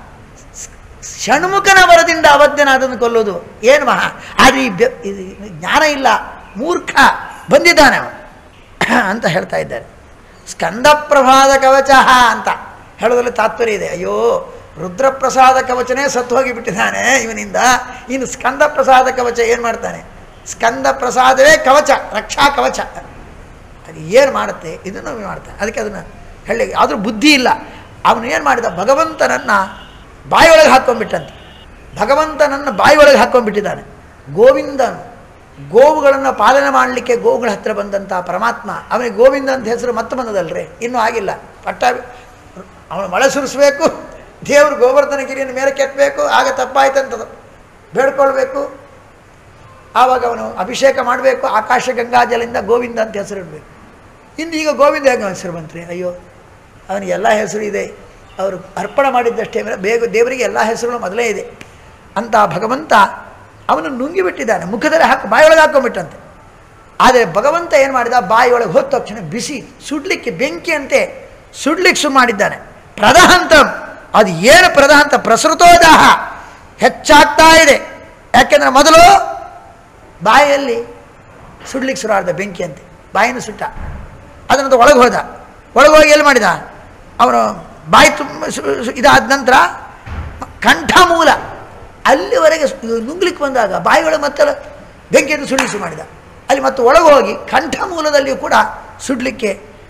ಷಣ್ಮುಖನ ವರದಿಂದ ಅವಧ್ಯನಾದನ್ನು ಕೊಲ್ಲೋದು ಏನು ಮಹಾ, ಅದು ಈ ಜ್ಞಾನ ಇಲ್ಲ, ಮೂರ್ಖ ಬಂದಿದ್ದಾನೆ ಅವನು ಅಂತ ಹೇಳ್ತಾ ಇದ್ದಾರೆ. ಸ್ಕಂದ ಪ್ರಭಾದ ಕವಚ ಅಂತ ಹೇಳೋದ್ರಲ್ಲಿ ತಾತ್ಪರ್ಯ ಇದೆ. ಅಯ್ಯೋ, ರುದ್ರಪ್ರಸಾದ ಕವಚನೇ ಸತ್ತು ಹೋಗಿಬಿಟ್ಟಿದ್ದಾನೆ ಇವನಿಂದ, ಇನ್ನು ಸ್ಕಂದ ಪ್ರಸಾದ ಕವಚ ಏನು ಮಾಡ್ತಾನೆ? ಸ್ಕಂದ ಪ್ರಸಾದವೇ ಕವಚ, ರಕ್ಷಾ ಕವಚ. ಅದು ಏನು ಮಾಡುತ್ತೆ ಇದನ್ನು ಮಾಡ್ತಾನೆ. ಅದಕ್ಕೆ ಅದನ್ನು ಹೇಳಿ, ಆದರೂ ಬುದ್ಧಿ ಇಲ್ಲ. ಅವನು ಏನು ಮಾಡಿದ, ಭಗವಂತನನ್ನು ಬಾಯೊಳಗೆ ಹಾಕ್ಕೊಂಡ್ಬಿಟ್ಟಂತೆ. ಭಗವಂತನನ್ನು ಬಾಯಿಯೊಳಗೆ ಹಾಕ್ಕೊಂಡ್ಬಿಟ್ಟಿದ್ದಾನೆ. ಗೋವಿಂದ ಗೋವುಗಳನ್ನು ಪಾಲನೆ ಮಾಡಲಿಕ್ಕೆ ಗೋವುಗಳ ಹತ್ತಿರ ಬಂದಂಥ ಪರಮಾತ್ಮ ಅವನಿಗೆ ಗೋವಿಂದ ಅಂತ ಹೆಸರು ಮತ್ತೆ ಬಂದದಲ್ರಿ, ಇನ್ನೂ ಆಗಿಲ್ಲ. ಪಟ್ಟ ಅವನು ಮಳೆ ಸುರಿಸ್ಬೇಕು, ದೇವರು ಗೋವರ್ಧನಗಿರಿಯನ್ನು ಮೇಲೆ ಕೆತ್ತಬೇಕು, ಆಗ ತಪ್ಪಾಯ್ತಂತದ ಬೇಡ್ಕೊಳ್ಬೇಕು, ಆವಾಗ ಅವನು ಅಭಿಷೇಕ ಮಾಡಬೇಕು, ಆಕಾಶ ಗಂಗಾಜಲಿಂದ ಗೋವಿಂದ ಅಂತ ಹೆಸರು ಇಡಬೇಕು. ಇನ್ನು ಈಗ ಗೋವಿಂದ ಹೆಂಗೆ ಹೆಸರು ಬಂತ್ರಿ? ಅಯ್ಯೋ, ಅವನಿಗೆ ಎಲ್ಲ ಹೆಸರು ಇದೆ, ಅವರು ಅರ್ಪಣೆ ಮಾಡಿದ್ದಷ್ಟೇ ಬೇಗ ದೇವರಿಗೆ ಎಲ್ಲ ಹೆಸರುಗಳು ಮೊದಲೇ ಇದೆ ಅಂತ ಭಗವಂತ ಅವನು ನುಂಗಿಬಿಟ್ಟಿದ್ದಾನೆ, ಮುಖದಲ್ಲಿ ಹಾಕಿ ಬಾಯಿಯೊಳಗೆ ಹಾಕೊಂಡ್ಬಿಟ್ಟಂತೆ. ಆದರೆ ಭಗವಂತ ಏನು ಮಾಡಿದ, ಬಾಯಿಯೊಳಗೆ ಹೋದ ತಕ್ಷಣ ಬಿಸಿ ಸುಡ್ಲಿಕ್ಕೆ ಬೆಂಕಿಯಂತೆ ಸುಡ್ಲಿಕ್ಕೆ ಶುರು ಮಾಡಿದ್ದಾನೆ. ಪ್ರದಹಂತ, ಅದು ಏನು ಪ್ರದಹಂತ? ಪ್ರಸೃತೋದಾಹ, ಹೆಚ್ಚಾಗ್ತಾ ಇದೆ. ಯಾಕೆಂದರೆ ಮೊದಲು ಬಾಯಿಯಲ್ಲಿ ಸುಡ್ಲಿಕ್ಕೆ ಶುರು ಮಾಡಿದ ಬೆಂಕಿಯಂತೆ, ಬಾಯಿನ ಸುಟ್ಟ, ಅದನ್ನಂತ ಒಳಗೆ ಹೋದ. ಒಳಗೆ ಹೋಗಿ ಎಲ್ಲಿ ಮಾಡಿದ ಅವನು? ಬಾಯಿ ತುಂಬ ಇದಾದ ನಂತರ ಕಂಠ ಮೂಲ ಅಲ್ಲಿವರೆಗೆ ನುಂಗ್ಲಿಕ್ಕೆ ಬಂದಾಗ ಬಾಯಿಯೊಳಗೆ ಮತ್ತೆ ಬೆಂಕಿಯನ್ನು ಸುಳಿಸಿ ಮಾಡಿದ. ಅಲ್ಲಿ ಮತ್ತೆ ಒಳಗೆ ಹೋಗಿ ಕಂಠ ಮೂಲದಲ್ಲಿಯೂ ಕೂಡ ಸುಡಲಿಕ್ಕೆ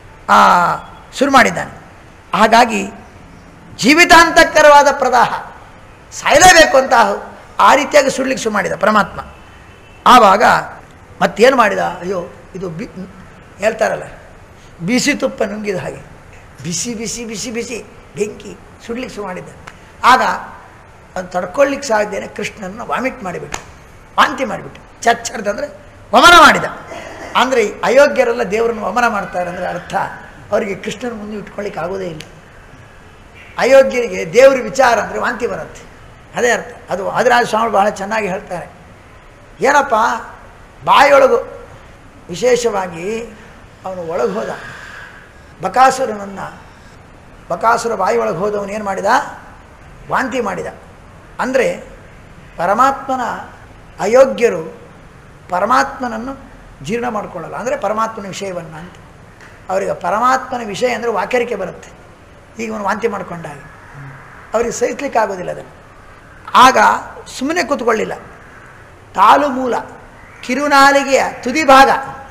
ಶುರು ಮಾಡಿದ್ದಾನೆ. ಹಾಗಾಗಿ ಜೀವಿತಾಂತಕರವಾದ ಪ್ರದಾಹ, ಸಾಯಲೇಬೇಕು ಅಂತ ಆ ರೀತಿಯಾಗಿ ಸುಡಲಿಕ್ಕೆ ಶುರು ಮಾಡಿದ ಪರಮಾತ್ಮ. ಆವಾಗ ಮತ್ತೇನು ಮಾಡಿದ? ಅಯ್ಯೋ, ಇದು ಬಿ ಹೇಳ್ತಾರಲ್ಲ, ಬಿಸಿ ತುಪ್ಪ ನುಂಗಿದ ಹಾಗೆ ಬಿಸಿ ಬಿಸಿ ಬಿಸಿ ಬಿಸಿ ಬೆಂಕಿ ಸುಡ್ಲಿಕ್ಕೆ ಶುರು ಮಾಡಿದ್ದ. ಆಗ ಅದು ತಡ್ಕೊಳ್ಳಿಕ್ಕೆ ಸಾಧ್ಯನೇ ಕೃಷ್ಣನ ವಾಮಿಟ್ ಮಾಡಿಬಿಟ್ಟು, ವಾಂತಿ ಮಾಡಿಬಿಟ್ಟು, ಚಚ್ಚರ್ದಂದರೆ ವಮನ ಮಾಡಿದ. ಅಂದರೆ ಅಯೋಗ್ಯರೆಲ್ಲ ದೇವರನ್ನು ವಮನ ಮಾಡ್ತಾರೆ ಅಂದರೆ ಅರ್ಥ ಅವರಿಗೆ ಕೃಷ್ಣನ ಮುಂದೆ ಇಟ್ಕೊಳ್ಳಿಕ್ಕೆ ಆಗೋದೇ ಇಲ್ಲ. ಅಯೋಗ್ಯರಿಗೆ ದೇವ್ರ ವಿಚಾರ ಅಂದರೆ ವಾಂತಿ ಬರುತ್ತೆ, ಅದೇ ಅರ್ಥ. ಅದು ವಾದಿರಾಜ ಸ್ವಾಮಿಗಳು ಬಹಳ ಚೆನ್ನಾಗಿ ಹೇಳ್ತಾರೆ. ಏನಪ್ಪ, ಬಾಯಿಯೊಳಗು ವಿಶೇಷವಾಗಿ ಅವನು ಒಳಗೆ ಹೋದ, ಬಕಾಸುರನನ್ನು ಬಕಾಸುರ ಬಾಯಿಯೊಳಗೆ ಹೋದವನು ಏನು ಮಾಡಿದ? ವಾಂತಿ ಮಾಡಿದ. ಅಂದರೆ ಪರಮಾತ್ಮನ ಅಯೋಗ್ಯರು ಪರಮಾತ್ಮನನ್ನು ಜೀರ್ಣ ಮಾಡಿಕೊಳ್ಳಲ್ಲ, ಅಂದರೆ ಪರಮಾತ್ಮನ ವಿಷಯವನ್ನು ಅಂತ. ಅವರಿಗೆ ಪರಮಾತ್ಮನ ವಿಷಯ ಅಂದರೆ ವಾಕ್ಯರಿಕೆ ಬರುತ್ತೆ. ಈಗ ಅವನು ವಾಂತಿ ಮಾಡಿಕೊಂಡಾಗ ಅವರಿಗೆ ಸಹಿಸ್ಲಿಕ್ಕೆ ಆಗೋದಿಲ್ಲ ಅದನ್ನು. ಆಗ ಸುಮ್ಮನೆ ಕೂತ್ಕೊಳ್ಳಿಲ್ಲ, ತಾಲು ಮೂಲ ಕಿರುನಾಲಿಗೆಯ ತುದಿ ಭಾಗ,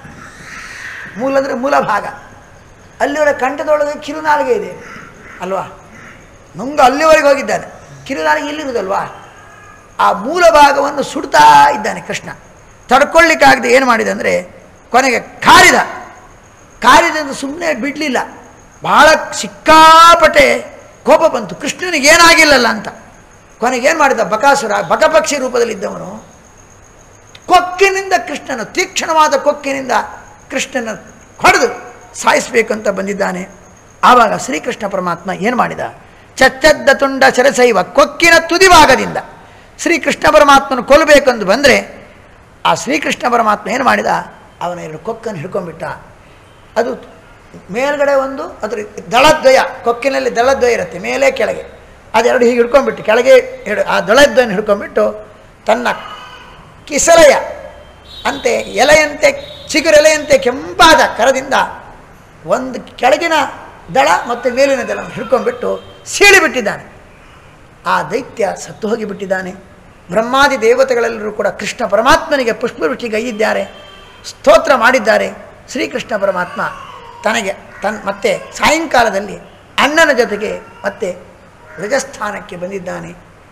ಮೂಲ ಅಂದರೆ ಮೂಲ ಭಾಗ, ಅಲ್ಲಿವರೆಗೆ ಕಂಠದೊಳಗೆ ಕಿರುನಾಲಿಗೆ ಇದೆ ಅಲ್ವಾ, ನುಂಗ ಅಲ್ಲಿವರೆಗೆ ಹೋಗಿದ್ದಾನೆ. ಕಿರುನಾಲಿಗೆ ಇಲ್ಲಿರುವುದಲ್ವಾ, ಆ ಮೂಲ ಭಾಗವನ್ನು ಸುಡ್ತಾ ಇದ್ದಾನೆ ಕೃಷ್ಣ. ತಡ್ಕೊಳ್ಳಿಕ್ಕಾಗದೆ ಏನು ಮಾಡಿದೆ ಅಂದರೆ ಕೊನೆಗೆ ಕಾರಿದ. ಕಾರಿದಂದು ಸುಮ್ಮನೆ ಬಿಡಲಿಲ್ಲ, ಬಹಳ ಸಿಕ್ಕಾಪಟ್ಟೆ ಕೋಪ ಬಂತು. ಕೃಷ್ಣನಿಗೆ ಏನಾಗಿಲ್ಲಲ್ಲ ಅಂತ. ಕೊನೆಗೇನು ಮಾಡಿದ? ಬಕಾಸುರ ಬಕಪಕ್ಷಿ ರೂಪದಲ್ಲಿದ್ದವನು ಕೊಕ್ಕಿನಿಂದ ಕೃಷ್ಣನ, ತೀಕ್ಷ್ಣವಾದ ಕೊಕ್ಕಿನಿಂದ ಕೃಷ್ಣನ ಹೊಡೆದು ಸಾಯಿಸಬೇಕಂತ ಬಂದಿದ್ದಾನೆ. ಆವಾಗ ಶ್ರೀಕೃಷ್ಣ ಪರಮಾತ್ಮ ಏನು ಮಾಡಿದ? ಚಚ್ಚದ್ದ ತುಂಡ ಶರಸೈವ, ಕೊಕ್ಕಿನ ತುದಿಭಾಗದಿಂದ ಶ್ರೀಕೃಷ್ಣ ಪರಮಾತ್ಮನ ಕೊಲ್ಲಬೇಕೆಂದು ಬಂದರೆ ಆ ಶ್ರೀಕೃಷ್ಣ ಪರಮಾತ್ಮ ಏನು ಮಾಡಿದ? ಅವನ ಎರಡು ಕೊಕ್ಕನ್ನು ಹಿಡ್ಕೊಂಡ್ಬಿಟ್ಟ. ಅದು ಮೇಲ್ಗಡೆ ಒಂದು, ಅದರ ದಳದ್ವಯ, ಕೊಕ್ಕಿನಲ್ಲಿ ದಳದ್ವಯ ಇರುತ್ತೆ ಮೇಲೆ ಕೆಳಗೆ, ಅದೆರಡು ಹೀಗೆ ಹಿಡ್ಕೊಂಡ್ಬಿಟ್ಟು ಕೆಳಗೆ ಎರಡು ಆ ದಳದ್ವಯನ್ನು ಹಿಡ್ಕೊಂಡ್ಬಿಟ್ಟು ತನ್ನ ಕಿಸಲೆಯ ಅಂತೆ ಎಲೆಯಂತೆ ಚಿಗುರೆಲೆಯಂತೆ ಕೆಂಪಾದ ಕರದಿಂದ ಒಂದು ಕೆಳಗಿನ ದಳ ಮತ್ತು ಮೇಲಿನ ದಳವನ್ನು ಹಿಡ್ಕೊಂಡ್ಬಿಟ್ಟು ಸೀಳಿಬಿಟ್ಟಿದ್ದಾನೆ. ಆ ದೈತ್ಯ ಸತ್ತು ಹೋಗಿಬಿಟ್ಟಿದ್ದಾನೆ. ಬ್ರಹ್ಮಾದಿ ದೇವತೆಗಳೆಲ್ಲರೂ ಕೂಡ ಕೃಷ್ಣ ಪರಮಾತ್ಮನಿಗೆ ಪುಷ್ಪವೃಷ್ಟಿಗೈಯಿದ್ದಾರೆ, ಸ್ತೋತ್ರ ಮಾಡಿದ್ದಾರೆ. ಶ್ರೀಕೃಷ್ಣ ಪರಮಾತ್ಮ ತನಗೆ ತನ್ ಮತ್ತೆ ಸಾಯಂಕಾಲದಲ್ಲಿ ಅಣ್ಣನ ಜೊತೆಗೆ ಮತ್ತೆ ವ್ರಜಸ್ಥಾನಕ್ಕೆ ಬಂದಿದ್ದಾನೆ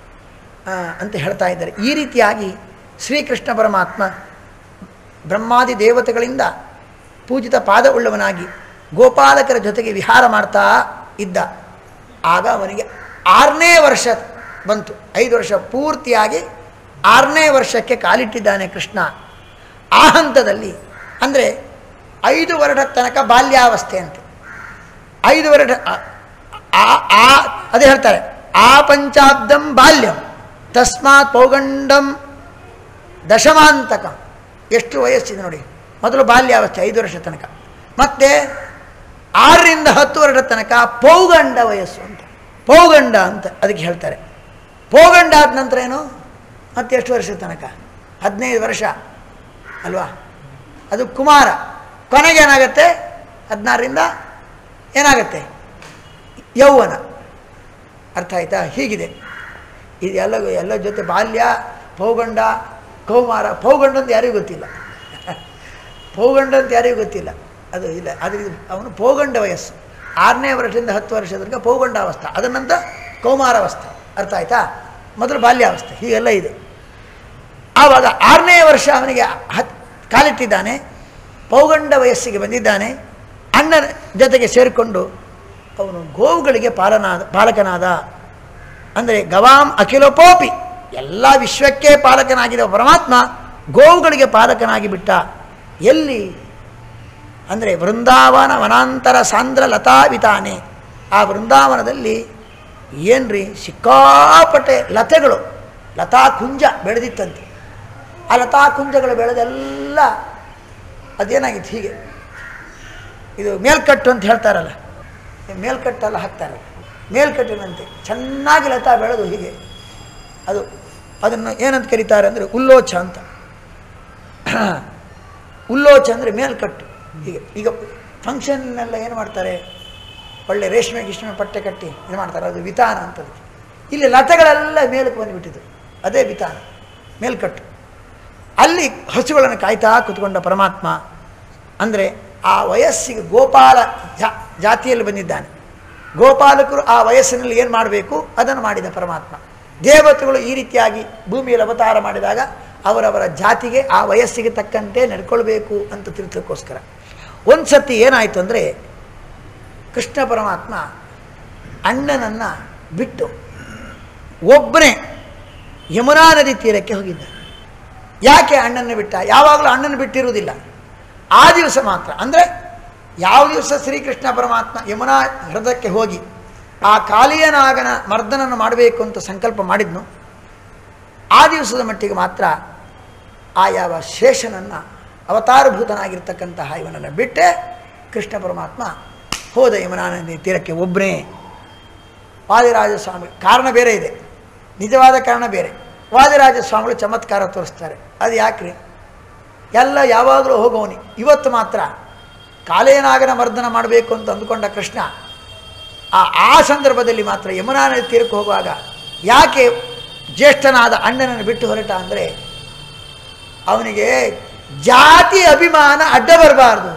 ಅಂತ ಹೇಳ್ತಾ ಇದ್ದಾರೆ. ಈ ರೀತಿಯಾಗಿ ಶ್ರೀಕೃಷ್ಣ ಪರಮಾತ್ಮ ಬ್ರಹ್ಮಾದಿ ದೇವತೆಗಳಿಂದ ಪೂಜಿತ ಪಾದ ಉಳ್ಳವನಾಗಿ ಗೋಪಾಲಕರ ಜೊತೆಗೆ ವಿಹಾರ ಮಾಡ್ತಾ ಇದ್ದ. ಆಗ ಅವನಿಗೆ ಆರನೇ ವರ್ಷ ಬಂತು. ಐದು ವರ್ಷ ಪೂರ್ತಿಯಾಗಿ ಆರನೇ ವರ್ಷಕ್ಕೆ ಕಾಲಿಟ್ಟಿದ್ದಾನೆ ಕೃಷ್ಣ. ಆ ಹಂತದಲ್ಲಿ ಅಂದರೆ ಐದು ವರ್ಷದ ತನಕ ಬಾಲ್ಯಾವಸ್ಥೆ ಅಂತೆ. ಐದು ವರ್ಷ ಆ ಅದೇ ಹೇಳ್ತಾರೆ, ಆ ಪಂಚಾಬ್ದಂ ಬಾಲ್ಯಂ ತಸ್ಮಾತ್ ಪೌಗಂಡಂ ದಶಮಾಂತಕಂ. ಎಷ್ಟು ವಯಸ್ಸಿದೆ ನೋಡಿ. ಮೊದಲು ಬಾಲ್ಯಾವಸ್ಥೆ ಐದು ವರ್ಷ ತನಕ, ಮತ್ತೆ ಆರರಿಂದ ಹತ್ತು ವರ್ಷದ ತನಕ ಪೌಗಂಡ ವಯಸ್ಸು ಅಂತ, ಪೌಗಂಡ ಅಂತ ಅದಕ್ಕೆ ಹೇಳ್ತಾರೆ. ಪೌಗಂಡ ಆದ ನಂತರ ಏನು? ಮತ್ತೆ ಎಷ್ಟು ವರ್ಷದ ತನಕ? ಹದಿನೈದು ವರ್ಷ ಅಲ್ವಾ, ಅದು ಕುಮಾರ. ಕೊನೆಗೆ ಏನಾಗುತ್ತೆ? ಹದಿನಾರರಿಂದ ಏನಾಗುತ್ತೆ? ಯೌವನ. ಅರ್ಥ ಆಯ್ತಾ? ಹೀಗಿದೆ ಇದು ಎಲ್ಲ ಎಲ್ಲ ಜೊತೆ ಬಾಲ್ಯ, ಪೌಗಂಡ, ಕೌಮಾರ. ಪೌಗಂಡ ಅಂತ ಯಾರಿಗೂ ಗೊತ್ತಿಲ್ಲ, ಪೌಗಂಡ ಅಂತ ಯಾರಿಗೂ ಗೊತ್ತಿಲ್ಲ, ಅದು ಇಲ್ಲ. ಆದರೆ ಅವನು ಪೌಗಂಡ ವಯಸ್ಸು ಆರನೇ ವರ್ಷದಿಂದ ಹತ್ತು ವರ್ಷದ ತನಕ ಪೌಗಂಡಾವಸ್ಥೆ, ಅದನ್ನಂತ ಕೌಮಾರಾವಸ್ಥೆ. ಅರ್ಥ ಆಯ್ತಾ? ಮೊದಲು ಬಾಲ್ಯಾವಸ್ಥೆ ಹೀಗೆಲ್ಲ ಇದೆ. ಆವಾಗ ಆರನೇ ವರ್ಷ ಅವನಿಗೆ ಹತ್ ಕಾಲಿಟ್ಟಿದ್ದಾನೆ, ಪೌಗಂಡ ವಯಸ್ಸಿಗೆ ಬಂದಿದ್ದಾನೆ. ಅಣ್ಣನ ಜೊತೆಗೆ ಸೇರಿಕೊಂಡು ಅವನು ಗೋವುಗಳಿಗೆ ಪಾಲನಾದ ಪಾಲಕನಾದ. ಅಂದರೆ ಗವಾಂ ಅಖಿಲೋಪೋಪಿ, ಎಲ್ಲ ವಿಶ್ವಕ್ಕೆ ಪಾಲಕನಾಗಿದ್ದ ಪರಮಾತ್ಮ ಗೋವುಗಳಿಗೆ ಪಾಲಕನಾಗಿ ಬಿಟ್ಟ. ಎಲ್ಲಿ ಅಂದರೆ ವೃಂದಾವನ ವನಾಂತರ ಸಾಂದ್ರ ಲತಾವಿತಾನೆ. ಆ ವೃಂದಾವನದಲ್ಲಿ ಏನ್ರಿ ಸಿಕ್ಕಾಪಟ್ಟೆ ಲತೆಗಳು, ಲತಾ ಕುಂಜ ಬೆಳೆದಿತ್ತಂತೆ. ಆ ಲತಾ ಕುಂಜಗಳು ಬೆಳೆದೆಲ್ಲ ಅದೇನಾಗಿತ್ತು, ಹೀಗೆ ಇದು ಮೇಲ್ಕಟ್ಟು ಅಂತ ಹೇಳ್ತಾರಲ್ಲ, ಮೇಲ್ಕಟ್ಟೆಲ್ಲ ಹಾಕ್ತಾರೆ, ಮೇಲ್ಕಟ್ಟಿನಂತೆ ಚೆನ್ನಾಗಿ ಲತಾ ಬೆಳೆದು ಹೀಗೆ ಅದು ಅದನ್ನು ಏನಂತ ಕರೀತಾರೆ ಅಂದರೆ ಉಲ್ಲೋಚ ಅಂತ. ಉಲ್ಲೋಚ ಅಂದರೆ ಮೇಲ್ಕಟ್ಟು. ಹೀಗೆ ಈಗ ಫಂಕ್ಷನ್ನೆಲ್ಲ ಏನು ಮಾಡ್ತಾರೆ, ಒಳ್ಳೆ ರೇಷ್ಮೆ ಗಿಷ್ಮೆ ಪಟ್ಟೆ ಕಟ್ಟಿ ಇದು ಮಾಡ್ತಾರೆ, ಅದು ವಿತಾನ ಅಂತದ್ದು. ಇಲ್ಲಿ ಲತೆಗಳೆಲ್ಲ ಮೇಲಕ್ಕೆ ಬಂದುಬಿಟ್ಟಿದ್ದು, ಅದೇ ವಿತಾನ, ಮೇಲ್ಕಟ್ಟು. ಅಲ್ಲಿ ಹಸುಗಳನ್ನು ಕಾಯ್ತಾ ಕೂತ್ಕೊಂಡ ಪರಮಾತ್ಮ. ಅಂದರೆ ಆ ವಯಸ್ಸಿಗೆ ಗೋಪಾಲ ಜಾ ಜಾತಿಯಲ್ಲಿ ಬಂದಿದ್ದಾನೆ. ಗೋಪಾಲಕರು ಆ ವಯಸ್ಸಿನಲ್ಲಿ ಏನು ಮಾಡಬೇಕು ಅದನ್ನು ಮಾಡಿದ ಪರಮಾತ್ಮ. ದೇವತೆಗಳು ಈ ರೀತಿಯಾಗಿ ಭೂಮಿಯಲ್ಲಿ ಅವತಾರ ಮಾಡಿದಾಗ ಅವರವರ ಜಾತಿಗೆ ಆ ವಯಸ್ಸಿಗೆ ತಕ್ಕಂತೆ ನಡ್ಕೊಳ್ಬೇಕು ಅಂತ ತಿಳಿಸೋಕ್ಕೋಸ್ಕರ. ಒಂದು ಸತಿ ಏನಾಯಿತು ಅಂದರೆ, ಕೃಷ್ಣ ಪರಮಾತ್ಮ ಅಣ್ಣನನ್ನು ಬಿಟ್ಟು ಒಬ್ಬನೇ ಯಮುನಾ ನದಿ ತೀರಕ್ಕೆ ಹೋಗಿದ್ದ. ಯಾಕೆ ಅಣ್ಣನ ಬಿಟ್ಟ? ಯಾವಾಗಲೂ ಅಣ್ಣನ ಬಿಟ್ಟಿರುವುದಿಲ್ಲ, ಆ ದಿವಸ ಮಾತ್ರ. ಅಂದರೆ ಯಾವ ದಿವಸ ಶ್ರೀಕೃಷ್ಣ ಪರಮಾತ್ಮ ಯಮುನಾ ಹೃದಯಕ್ಕೆ ಹೋಗಿ ಆ ಕಾಲಿಯನಾಗನ ಮರ್ದನನ್ನು ಮಾಡಬೇಕು ಅಂತ ಸಂಕಲ್ಪ ಮಾಡಿದ್ನು, ಆ ದಿವಸದ ಮಟ್ಟಿಗೆ ಮಾತ್ರ ಆ ಯಾವ ಶೇಷನನ್ನು ಅವತಾರಭೂತನಾಗಿರ್ತಕ್ಕಂತಹ ಇವನನ್ನು ಬಿಟ್ಟೆ ಕೃಷ್ಣ ಪರಮಾತ್ಮ ಹೋದ ಯಮುನಾ ನದಿ ತೀರಕ್ಕೆ ಒಬ್ಬನೇ. ವಾದಿರಾಜ ಸ್ವಾಮಿ ಕಾರಣ ಬೇರೆ ಇದೆ, ನಿಜವಾದ ಕಾರಣ ಬೇರೆ. ವಾದಿರಾಜ ಸ್ವಾಮಿಗಳು ಚಮತ್ಕಾರ ತೋರಿಸ್ತಾರೆ. ಅದು ಯಾಕ್ರಿ? ಎಲ್ಲ ಯಾವಾಗಲೂ ಹೋಗೋವನಿ. ಇವತ್ತು ಮಾತ್ರ ಕಾಲೇನಾಗನ ಮರ್ದನ ಮಾಡಬೇಕು ಅಂತ ಅಂದುಕೊಂಡ ಕೃಷ್ಣ ಆ ಆ ಸಂದರ್ಭದಲ್ಲಿ ಮಾತ್ರ ಯಮುನಾ ನದಿ ತೀರಕ್ಕೆ ಹೋಗುವಾಗ ಯಾಕೆ ಜ್ಯೇಷ್ಠನಾದ ಅಣ್ಣನನ್ನು ಬಿಟ್ಟು ಹೊರಟ ಅಂದರೆ, ಅವನಿಗೆ ಜಾತಿ ಅಭಿಮಾನ ಅಡ್ಡ ಬರಬಾರ್ದು.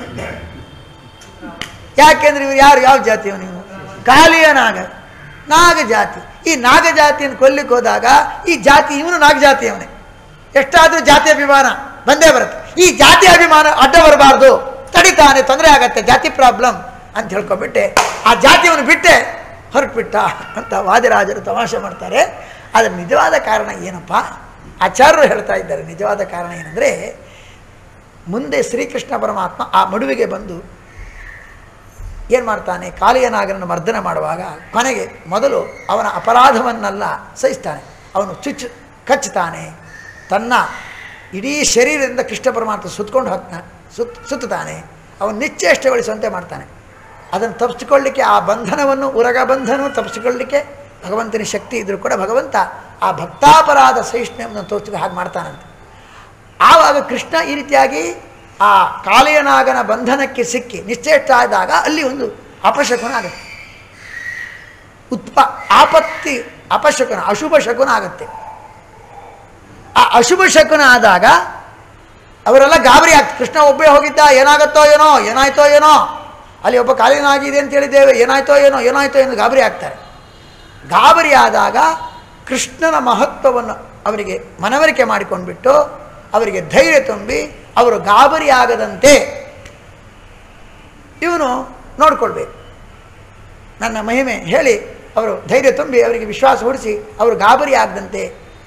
ಯಾಕೆಂದ್ರೆ ಇವರು ಯಾರು, ಯಾವ ಜಾತಿ ಅವನಿಗೆ? ಕಾಲಿಯ ನಾಗ, ನಾಗ ಜಾತಿ. ಈ ನಾಗ ಜಾತಿಯನ್ನು ಕೊಲ್ಲಿಕ್ಕೆ ಹೋದಾಗ ಈ ಜಾತಿ ಇವನು ನಾಗ ಜಾತಿ ಅವನೇ. ಎಷ್ಟಾದರೂ ಜಾತಿ ಅಭಿಮಾನ ಬಂದೇ ಬರುತ್ತೆ. ಈ ಜಾತಿ ಅಭಿಮಾನ ಅಡ್ಡ ಬರಬಾರ್ದು, ತಡಿತಾನೆ, ತೊಂದರೆ ಆಗತ್ತೆ, ಜಾತಿ ಪ್ರಾಬ್ಲಮ್ ಅಂತ ಹೇಳ್ಕೊಬಿಟ್ಟೆ ಆ ಜಾತಿಯನ್ನು ಬಿಟ್ಟೆ ಹೊರಟುಬಿಟ್ಟ ಅಂತ ವಾದಿರಾಜರು ತಮಾಷೆ ಮಾಡ್ತಾರೆ. ಅದರ ನಿಜವಾದ ಕಾರಣ ಏನಪ್ಪ? ಆಚಾರ್ಯರು ಹೇಳ್ತಾ ಇದ್ದಾರೆ. ನಿಜವಾದ ಕಾರಣ ಏನಂದರೆ, ಮುಂದೆ ಶ್ರೀಕೃಷ್ಣ ಪರಮಾತ್ಮ ಆ ಮಡುವಿಗೆ ಬಂದು ಏನು ಮಾಡ್ತಾನೆ, ಕಾಲಿಯನಾಗನನ್ನು ಮರ್ದನ ಮಾಡುವಾಗ ಕೊನೆಗೆ ಮೊದಲು ಅವನ ಅಪರಾಧವನ್ನೆಲ್ಲ ಸಹಿಸ್ತಾನೆ. ಅವನು ಚುಚ್ಚು ಕಚ್ಚುತ್ತಾನೆ, ತನ್ನ ಇಡೀ ಶರೀರದಿಂದ ಕೃಷ್ಣ ಪರಮಾತ್ಮ ಸುತ್ತಕೊಂಡು ಹೋಗ್ತಾನೆ, ಸುತ್ತ ಸುತ್ತಾನೆ, ಅವನು ನಿಶ್ಚೇಷ್ಟಗೊಳಿಸುವಂತೆ ಮಾಡ್ತಾನೆ. ಅದನ್ನು ತಪ್ಪಿಸಿಕೊಳ್ಳಲಿಕ್ಕೆ ಆ ಬಂಧನವನ್ನು, ಉರಗ ಬಂಧನವನ್ನು ತಪ್ಪಿಸಿಕೊಳ್ಳಲಿಕ್ಕೆ ಭಗವಂತನ ಶಕ್ತಿ ಇದ್ದರೂ ಕೂಡ ಭಗವಂತ ಆ ಭಕ್ತಾಪರಾಧ ಸಹಿಷ್ಣುವನ್ನು ತೋರಿಸಿದ ಹಾಗೆ ಮಾಡ್ತಾನಂತೆ. ಆವಾಗ ಕೃಷ್ಣ ಈ ರೀತಿಯಾಗಿ ಆ ಕಾಲಿಯನಾಗನ ಬಂಧನಕ್ಕೆ ಸಿಕ್ಕಿ ನಿಶ್ಚೇಷ್ಟ ಆದಾಗ ಅಲ್ಲಿ ಒಂದು ಅಪಶಕುನ ಆಗುತ್ತೆ. ಉತ್ಪ ಆಪತ್ತಿ ಅಪಶಕುನ, ಅಶುಭ ಶಕುನ ಆಗುತ್ತೆ. ಆ ಅಶುಭ ಶಕುನ ಆದಾಗ ಅವರೆಲ್ಲ ಗಾಬರಿ ಆಗ್ತದೆ. ಕೃಷ್ಣ ಒಬ್ಬೇ ಹೋಗಿದ್ದ, ಏನಾಗುತ್ತೋ ಏನೋ, ಏನಾಯ್ತೋ ಏನೋ, ಅಲ್ಲಿ ಒಬ್ಬ ಕಾಲಿನಾಗಿದೆ ಅಂತ ಹೇಳಿದ್ದೇವೆ, ಏನಾಯ್ತೋ ಏನೋ ಏನಾಯ್ತೋ ಏನೋ ಗಾಬರಿ ಆಗ್ತಾರೆ. ಗಾಬರಿ ಆದಾಗ ಕೃಷ್ಣನ ಮಹತ್ವವನ್ನು ಅವರಿಗೆ ಮನವರಿಕೆ ಮಾಡಿಕೊಂಡ್ಬಿಟ್ಟು ಅವರಿಗೆ ಧೈರ್ಯ ತುಂಬಿ ಅವರು ಗಾಬರಿ ಆಗದಂತೆ ಇವನು ನೋಡ್ಕೊಳ್ಬೇಕು. ನನ್ನ ಮಹಿಮೆ ಹೇಳಿ ಅವರು ಧೈರ್ಯ ತುಂಬಿ ಅವರಿಗೆ ವಿಶ್ವಾಸ ಹುಡಿಸಿ ಅವರು ಗಾಬರಿ ಆಗದಂತೆ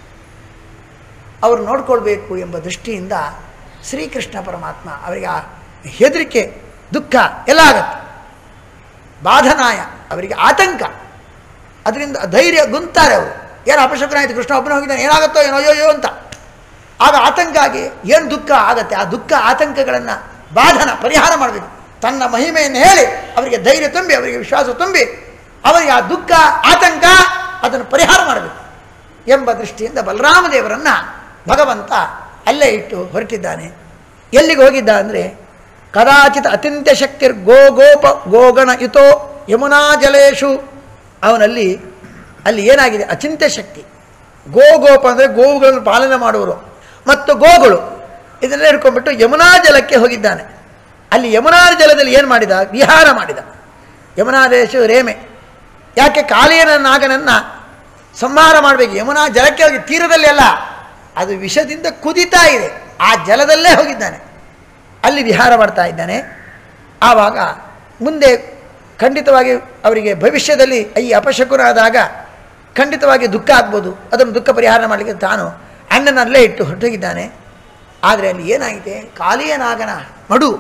ಅವರು ನೋಡ್ಕೊಳ್ಬೇಕು ಎಂಬ ದೃಷ್ಟಿಯಿಂದ ಶ್ರೀಕೃಷ್ಣ ಪರಮಾತ್ಮ ಅವರಿಗೆ ಆ ಹೆದರಿಕೆ, ದುಃಖ ಎಲ್ಲ ಆಗತ್ತೆ. ಬಾಧನಾಯ, ಅವರಿಗೆ ಆತಂಕ, ಅದರಿಂದ ಧೈರ್ಯ ಗುಂತಾರೆ ಅವರು. ಏನು ಅಪಶಕುನ ಆಯಿತು, ಕೃಷ್ಣ ಒಬ್ಬನೇ ಹೋಗಿದ್ದಾನೆ, ಏನಾಗುತ್ತೋ ಏನೋ ಅಯ್ಯೋ ಅಂತ. ಆಗ ಆತಂಕ ಆಗಿ ಏನು ದುಃಖ ಆಗತ್ತೆ, ಆ ದುಃಖ ಆತಂಕಗಳನ್ನು ಬಾಧನ ಪರಿಹಾರ ಮಾಡಬೇಕು. ತನ್ನ ಮಹಿಮೆಯನ್ನು ಹೇಳಿ ಅವರಿಗೆ ಧೈರ್ಯ ತುಂಬಿ ಅವರಿಗೆ ವಿಶ್ವಾಸ ತುಂಬಿ ಅವರಿಗೆ ಆ ದುಃಖ ಆತಂಕ ಅದನ್ನು ಪರಿಹಾರ ಮಾಡಬೇಕು ಎಂಬ ದೃಷ್ಟಿಯಿಂದ ಬಲರಾಮದೇವರನ್ನು ಭಗವಂತ ಅಲ್ಲೇ ಇಟ್ಟು ಹೊರಟಿದ್ದಾನೆ. ಎಲ್ಲಿಗೆ ಹೋಗಿದ್ದ ಅಂದರೆ, ಕದಾಚಿತ್ ಅತ್ಯಂತ ಶಕ್ತಿರ್ ಗೋ ಗೋಪ ಗೋಗಣ ಯುತೋ ಯಮುನಾ ಜಲೇಶು. ಅವನಲ್ಲಿ ಅಲ್ಲಿ ಏನಾಗಿದೆ, ಅಚಿಂತ್ಯ ಶಕ್ತಿ. ಗೋ ಗೋಪ ಅಂದರೆ ಗೋವುಗಳನ್ನು ಪಾಲನೆ ಮಾಡುವರು ಮತ್ತು ಗೋಗಳು ಇದನ್ನೇ ಹಿಡ್ಕೊಂಡ್ಬಿಟ್ಟು ಯಮುನಾ ಜಲಕ್ಕೆ ಹೋಗಿದ್ದಾನೆ. ಅಲ್ಲಿ ಯಮುನಾ ಜಲದಲ್ಲಿ ಏನು ಮಾಡಿದ, ವಿಹಾರ ಮಾಡಿದ. ಯಮುನಾ ದೇಶ ರೇಮೆ. ಯಾಕೆ ಕಾಲಿಯನ ನಾಗನನ್ನು ಸಂಹಾರ ಮಾಡಬೇಕು. ಯಮುನಾ ಜಲಕ್ಕೆ ಹೋಗಿ ತೀರದಲ್ಲಿ ಅಲ್ಲ, ಅದು ವಿಷದಿಂದ ಕುದಿತಾ ಇದೆ, ಆ ಜಲದಲ್ಲೇ ಹೋಗಿದ್ದಾನೆ, ಅಲ್ಲಿ ವಿಹಾರ ಮಾಡ್ತಾ ಇದ್ದಾನೆ. ಆವಾಗ ಮುಂದೆ ಖಂಡಿತವಾಗಿ ಅವರಿಗೆ ಭವಿಷ್ಯದಲ್ಲಿ ಈ ಅಪಶಕುನಾದಾಗ ಖಂಡಿತವಾಗಿ ದುಃಖ ಆಗ್ಬೋದು. ಅದನ್ನು ದುಃಖ ಪರಿಹಾರ ಮಾಡಲಿಕ್ಕೆ ತಾನು ಅಣ್ಣನಲ್ಲೇ ಇಟ್ಟು ಹೊರಟೋಗಿದ್ದಾನೆ. ಆದರೆ ಅಲ್ಲಿ ಏನಾಗಿದೆ, ಕಾಲಿಯನಾಗನ ಮಡು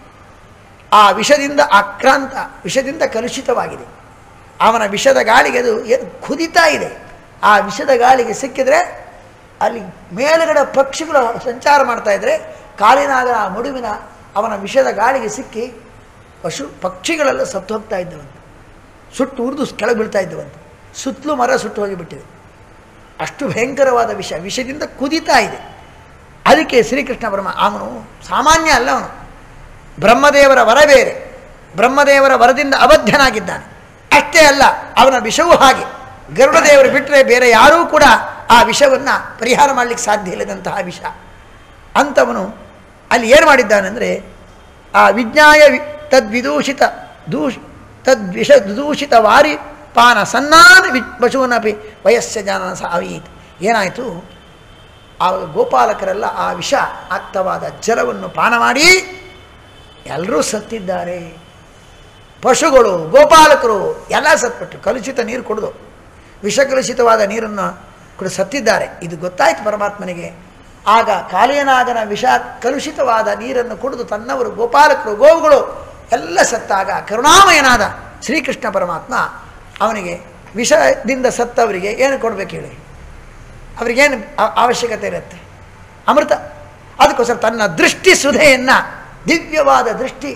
ಆ ವಿಷದಿಂದ ಆಕ್ರಾಂತ, ವಿಷದಿಂದ ಕಲುಷಿತವಾಗಿದೆ. ಅವನ ವಿಷದ ಗಾಳಿಗೆ ಅದು ಏನು ಕುದಿತಾ ಇದೆ. ಆ ವಿಷದ ಗಾಳಿಗೆ ಸಿಕ್ಕಿದರೆ ಅಲ್ಲಿ ಮೇಲುಗಡೆ ಪಕ್ಷಿಗಳು ಸಂಚಾರ ಮಾಡ್ತಾ ಇದ್ದರೆ ಕಾಲಿನಾಗನ ಆ ಮಡುವಿನ ಅವನ ವಿಷದ ಗಾಳಿಗೆ ಸಿಕ್ಕಿ ಪಶು ಪಕ್ಷಿಗಳೆಲ್ಲ ಸತ್ತು ಹೋಗ್ತಾ ಇದ್ದವಂತೆ, ಸುಟ್ಟು ಉರಿದು ಕೆಳಗೆ ಬೀಳ್ತಾ ಇದ್ದವಂತೆ, ಸುತ್ತಲೂ ಮರ ಸುಟ್ಟು ಹೋಗಿಬಿಟ್ಟಿದೆ. ಅಷ್ಟು ಭಯಂಕರವಾದ ವಿಷ, ವಿಷದಿಂದ ಕುದಿತಾ ಇದೆ. ಅದಕ್ಕೆ ಶ್ರೀಕೃಷ್ಣ ಪರಮ ಅವನು ಸಾಮಾನ್ಯ ಅಲ್ಲ, ಅವನು ಬ್ರಹ್ಮದೇವರ ವರ ಬೇರೆ, ಬ್ರಹ್ಮದೇವರ ವರದಿಂದ ಅಬದ್ಧನಾಗಿದ್ದಾನೆ. ಅಷ್ಟೇ ಅಲ್ಲ, ಅವನ ವಿಷವೂ ಹಾಗೆ. ಗರುಡದೇವರು ಬಿಟ್ಟರೆ ಬೇರೆ ಯಾರೂ ಕೂಡ ಆ ವಿಷವನ್ನು ಪರಿಹಾರ ಮಾಡಲಿಕ್ಕೆ ಸಾಧ್ಯ ಇಲ್ಲದಂತಹ ವಿಷ ಅಂಥವನು ಅಲ್ಲಿ ಏನು ಮಾಡಿದ್ದಾನೆಂದರೆ, ಆ ವಿಜ್ಞಾಯ ತದ್ವಿದೂಷಿತ ದೂಷ ತದ್ವಿಷ ದೂಷಿತ ವಾರಿ ಪಾನ ಸನ್ನಾನ ವಿ ಪಶೂನಪಿ ವಯಸ್ಸ ಜಾನ ಸಾವೀತ್. ಏನಾಯಿತು, ಆ ಗೋಪಾಲಕರೆಲ್ಲ ಆ ವಿಷ ಆಕ್ತವಾದ ಜಲವನ್ನು ಪಾನ ಮಾಡಿ ಎಲ್ಲರೂ ಸತ್ತಿದ್ದಾರೆ. ಪಶುಗಳು, ಗೋಪಾಲಕರು ಎಲ್ಲ ಸತ್ಬಿಟ್ಟು ಕಲುಷಿತ ನೀರು ಕುಡಿದು, ವಿಷಕಲುಷಿತವಾದ ನೀರನ್ನು ಕುಡಿದು ಸತ್ತಿದ್ದಾರೆ. ಇದು ಗೊತ್ತಾಯಿತು ಪರಮಾತ್ಮನಿಗೆ. ಆಗ ಕಾಲಿಯನಾಗನ ವಿಷ ಕಲುಷಿತವಾದ ನೀರನ್ನು ಕುಡಿದು ತನ್ನವರು ಗೋಪಾಲಕರು, ಗೋವುಗಳು ಎಲ್ಲ ಸತ್ತಾಗ ಕರುಣಾಮಯನಾದ ಶ್ರೀಕೃಷ್ಣ ಪರಮಾತ್ಮ ಅವನಿಗೆ ವಿಷದಿಂದ ಸತ್ತವರಿಗೆ ಏನು ಕೊಡಬೇಕು ಹೇಳಿ, ಅವರಿಗೇನು ಅವಶ್ಯಕತೆ ಇರುತ್ತೆ? ಅಮೃತ. ಅದಕ್ಕೋಸ್ಕರ ತನ್ನ ದೃಷ್ಟಿ ಸುಧೆಯನ್ನು, ದಿವ್ಯವಾದ ದೃಷ್ಟಿ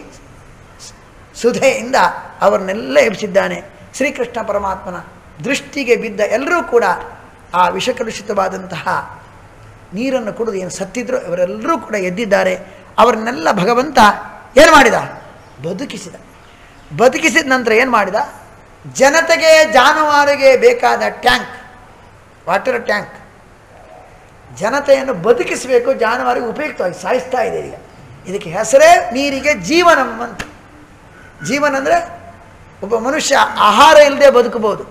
ಸುಧೆಯಿಂದ ಅವರನ್ನೆಲ್ಲ ಎಬ್ಬಿಸಿದ್ದಾನೆ. ಶ್ರೀಕೃಷ್ಣ ಪರಮಾತ್ಮನ ದೃಷ್ಟಿಗೆ ಬಿದ್ದ ಎಲ್ಲರೂ ಕೂಡ ಆ ವಿಷಕಲುಷಿತವಾದಂತಹ ನೀರನ್ನು ಕುಡಿದು ಏನು ಸತ್ತಿದ್ರು ಅವರೆಲ್ಲರೂ ಕೂಡ ಎದ್ದಿದ್ದಾರೆ. ಅವರನ್ನೆಲ್ಲ ಭಗವಂತ ಏನು ಮಾಡಿದ? ಬದುಕಿಸಿದ. ಬದುಕಿಸಿದ ನಂತರ ಏನು ಮಾಡಿದ? ಜನತೆಗೆ ಜಾನುವಾರಿಗೆ ಬೇಕಾದ ಟ್ಯಾಂಕ್, ವಾಟರ್ ಟ್ಯಾಂಕ್, ಜನತೆಯನ್ನು ಬದುಕಿಸಬೇಕು, ಜಾನುವಾರಿಗೆ ಉಪಯುಕ್ತವಾಗಿ ಸಾಯಿಸ್ತಾ ಇದೆ ಈಗ. ಇದಕ್ಕೆ ಹೆಸರೇ ನೀರಿಗೆ ಜೀವನಂ ಅಂತ. ಜೀವನ ಅಂದರೆ ಒಬ್ಬ ಮನುಷ್ಯ ಆಹಾರ ಇಲ್ಲದೆ ಬದುಕಬಹುದು,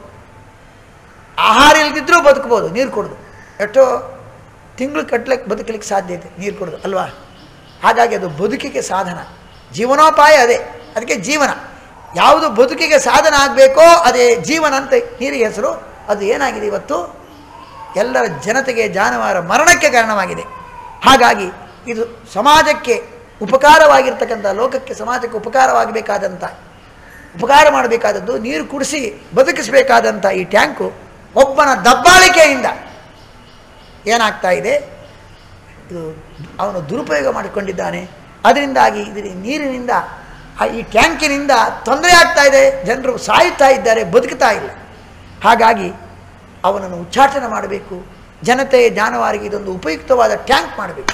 ಆಹಾರ ಇಲ್ಲದಿದ್ದರೂ ಬದುಕಬಹುದು ನೀರು ಕುಡಿದು. ಎಷ್ಟೋ ತಿಂಗಳು ಕಟ್ಲಿಕ್ಕೆ ಬದುಕಲಿಕ್ಕೆ ಸಾಧ್ಯತೆ ನೀರು ಕುಡಿದು ಅಲ್ವಾ? ಹಾಗಾಗಿ ಅದು ಬದುಕಿಗೆ ಸಾಧನ, ಜೀವನೋಪಾಯ ಅದೇ. ಅದಕ್ಕೆ ಜೀವನ, ಯಾವುದು ಬದುಕಿಗೆ ಸಾಧನ ಆಗಬೇಕೋ ಅದೇ ಜೀವನ ಅಂತ ನೀರಿಗೆ ಹೆಸರು. ಅದು ಏನಾಗಿದೆ ಇವತ್ತು ಎಲ್ಲರ ಜನತೆಗೆ ಜಾನುವಾರ ಮರಣಕ್ಕೆ ಕಾರಣವಾಗಿದೆ. ಹಾಗಾಗಿ ಇದು ಸಮಾಜಕ್ಕೆ ಉಪಕಾರವಾಗಿರ್ತಕ್ಕಂಥ, ಲೋಕಕ್ಕೆ ಸಮಾಜಕ್ಕೆ ಉಪಕಾರವಾಗಬೇಕಾದಂಥ, ಉಪಕಾರ ಮಾಡಬೇಕಾದದ್ದು, ನೀರು ಕುಡಿಸಿ ಬದುಕಿಸಬೇಕಾದಂಥ ಈ ಟ್ಯಾಂಕು ಒಬ್ಬನ ದಬ್ಬಾಳಿಕೆಯಿಂದ ಏನಾಗ್ತಾ ಇದೆ, ಇದು ಅವನು ದುರುಪಯೋಗ ಮಾಡಿಕೊಂಡಿದ್ದಾನೆ. ಅದರಿಂದಾಗಿ ಇದರ ನೀರಿನಿಂದ, ಈ ಟ್ಯಾಂಕಿನಿಂದ ತೊಂದರೆ ಆಗ್ತಾ ಇದೆ, ಜನರು ಸಾಯುತ್ತಾ ಇದ್ದಾರೆ, ಬದುಕ್ತಾ ಇಲ್ಲ. ಹಾಗಾಗಿ ಅವನನ್ನು ಉಚ್ಚಾಟನೆ ಮಾಡಬೇಕು. ಜನತೆ ಜಾನುವಾರಿಗೆ ಇದೊಂದು ಉಪಯುಕ್ತವಾದ ಟ್ಯಾಂಕ್ ಮಾಡಬೇಕು.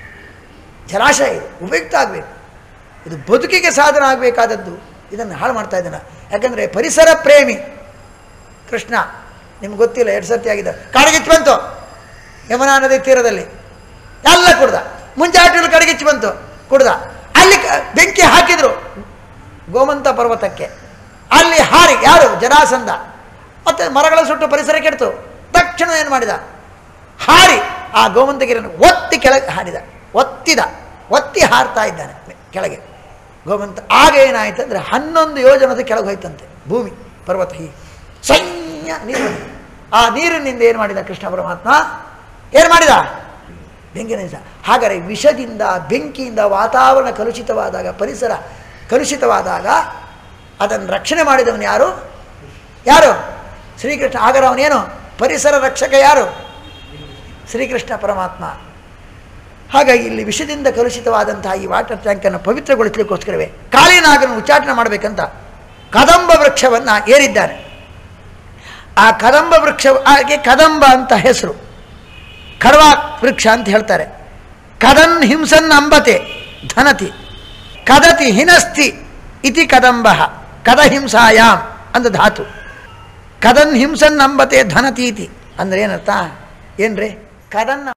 ಜಲಾಶಯ ಇದು ಉಪಯುಕ್ತ ಆಗಬೇಕು, ಇದು ಬದುಕಿಗೆ ಸಾಧನ ಆಗಬೇಕಾದದ್ದು. ಇದನ್ನು ಹಾಳು ಮಾಡ್ತಾ ಇದ್ದಾನೆ. ಯಾಕಂದರೆ ಪರಿಸರ ಪ್ರೇಮಿ ಕೃಷ್ಣ, ನಿಮ್ಗೆ ಗೊತ್ತಿಲ್ಲ, ಎರಡು ಸರ್ತಿ ಆಗಿದೆ, ಕಾಡ್ಗಿಚ್ಚು ಬಂತು ಯಮುನಾ ನದಿ ತೀರದಲ್ಲಿ, ಎಲ್ಲ ಕುಡ್ದ. ಮುಂಜಾಟಲ್ಲಿ ಕಡೆಗಿಚ್ಚು ಬಂತು, ಕುಡ್ದ. ಅಲ್ಲಿ ಬೆಂಕಿ ಹಾಕಿದ್ರು ಗೋಮಂತ ಪರ್ವತಕ್ಕೆ, ಅಲ್ಲಿ ಹಾರಿ ಯಾರು? ಜರಾಸಂಧ. ಮತ್ತು ಮರಗಳ ಸುಟ್ಟು ಪರಿಸರ ಕೆಡ್ತು. ತಕ್ಷಣ ಏನು ಮಾಡಿದ? ಹಾರಿ ಆ ಗೋಮಂತಗಿರಿಯನ್ನು ಒತ್ತಿ ಕೆಳಗೆ ಹಾರಿದ, ಒತ್ತಿದ, ಒತ್ತಿ ಹಾರ್ತಾ ಇದ್ದಾನೆ ಕೆಳಗೆ ಗೋಮಂತ. ಆಗ ಏನಾಯ್ತು ಅಂದರೆ ಹನ್ನೊಂದು ಯೋಜನದ ಕೆಳಗೆ ಹೋಯ್ತಂತೆ ಭೂಮಿ, ಪರ್ವತ. ಹೀಗೆ ಸೈನ್ಯ ನೀರು, ಆ ನೀರಿನಿಂದ ಏನು ಮಾಡಿದ ಕೃಷ್ಣ ಪರಮಾತ್ಮ? ಏನು ಮಾಡಿದ? ಬೆಂಕಿನ. ಹಾಗಾದರೆ ವಿಷದಿಂದ, ಬೆಂಕಿಯಿಂದ ವಾತಾವರಣ ಕಲುಷಿತವಾದಾಗ, ಪರಿಸರ ಕಲುಷಿತವಾದಾಗ ಅದನ್ನು ರಕ್ಷಣೆ ಮಾಡಿದವನು ಯಾರು? ಯಾರು? ಶ್ರೀಕೃಷ್ಣ. ಹಾಗಾದ್ರೆ ಅವನೇನು? ಪರಿಸರ ರಕ್ಷಕ ಯಾರು? ಶ್ರೀಕೃಷ್ಣ ಪರಮಾತ್ಮ. ಹಾಗಾಗಿ ಇಲ್ಲಿ ವಿಷದಿಂದ ಕಲುಷಿತವಾದಂತಹ ಈ ವಾಟರ್ ಟ್ಯಾಂಕನ್ನು ಪವಿತ್ರಗೊಳಿಸಲಿಕ್ಕೋಸ್ಕರವೇ ಕಾಳಿನಾಗನ ಉಚ್ಚಾಟನೆ ಮಾಡಬೇಕಂತ ಕದಂಬ ವೃಕ್ಷವನ್ನು ಏರಿದ್ದಾನೆ. ಆ ಕದಂಬ ವೃಕ್ಷ, ಹಾಗೆ ಕದಂಬ ಅಂತ ಹೆಸರು, ಖಡ್ವ ವೃಕ್ಷ ಅಂತ ಹೇಳ್ತಾರೆ. ಕದನ್ ಹಿಂಸನ್ ಅಂಬತೆ ಧನತಿ ಕದತಿ ಹಿನಸ್ತಿ ಇತಿ ಕದಂಬ ಕದ ಹಿಂಸಾಯಾಮ್ ಅಂದ ಧಾತು. ಕದನ್ ಹಿಂಸನ್ ಅಂಬತೆ ಧನತಿ ಇತಿ ಅಂದರೆ ಏನರ್ಥ? ಏನ್ರಿ? ಕದನ್ನ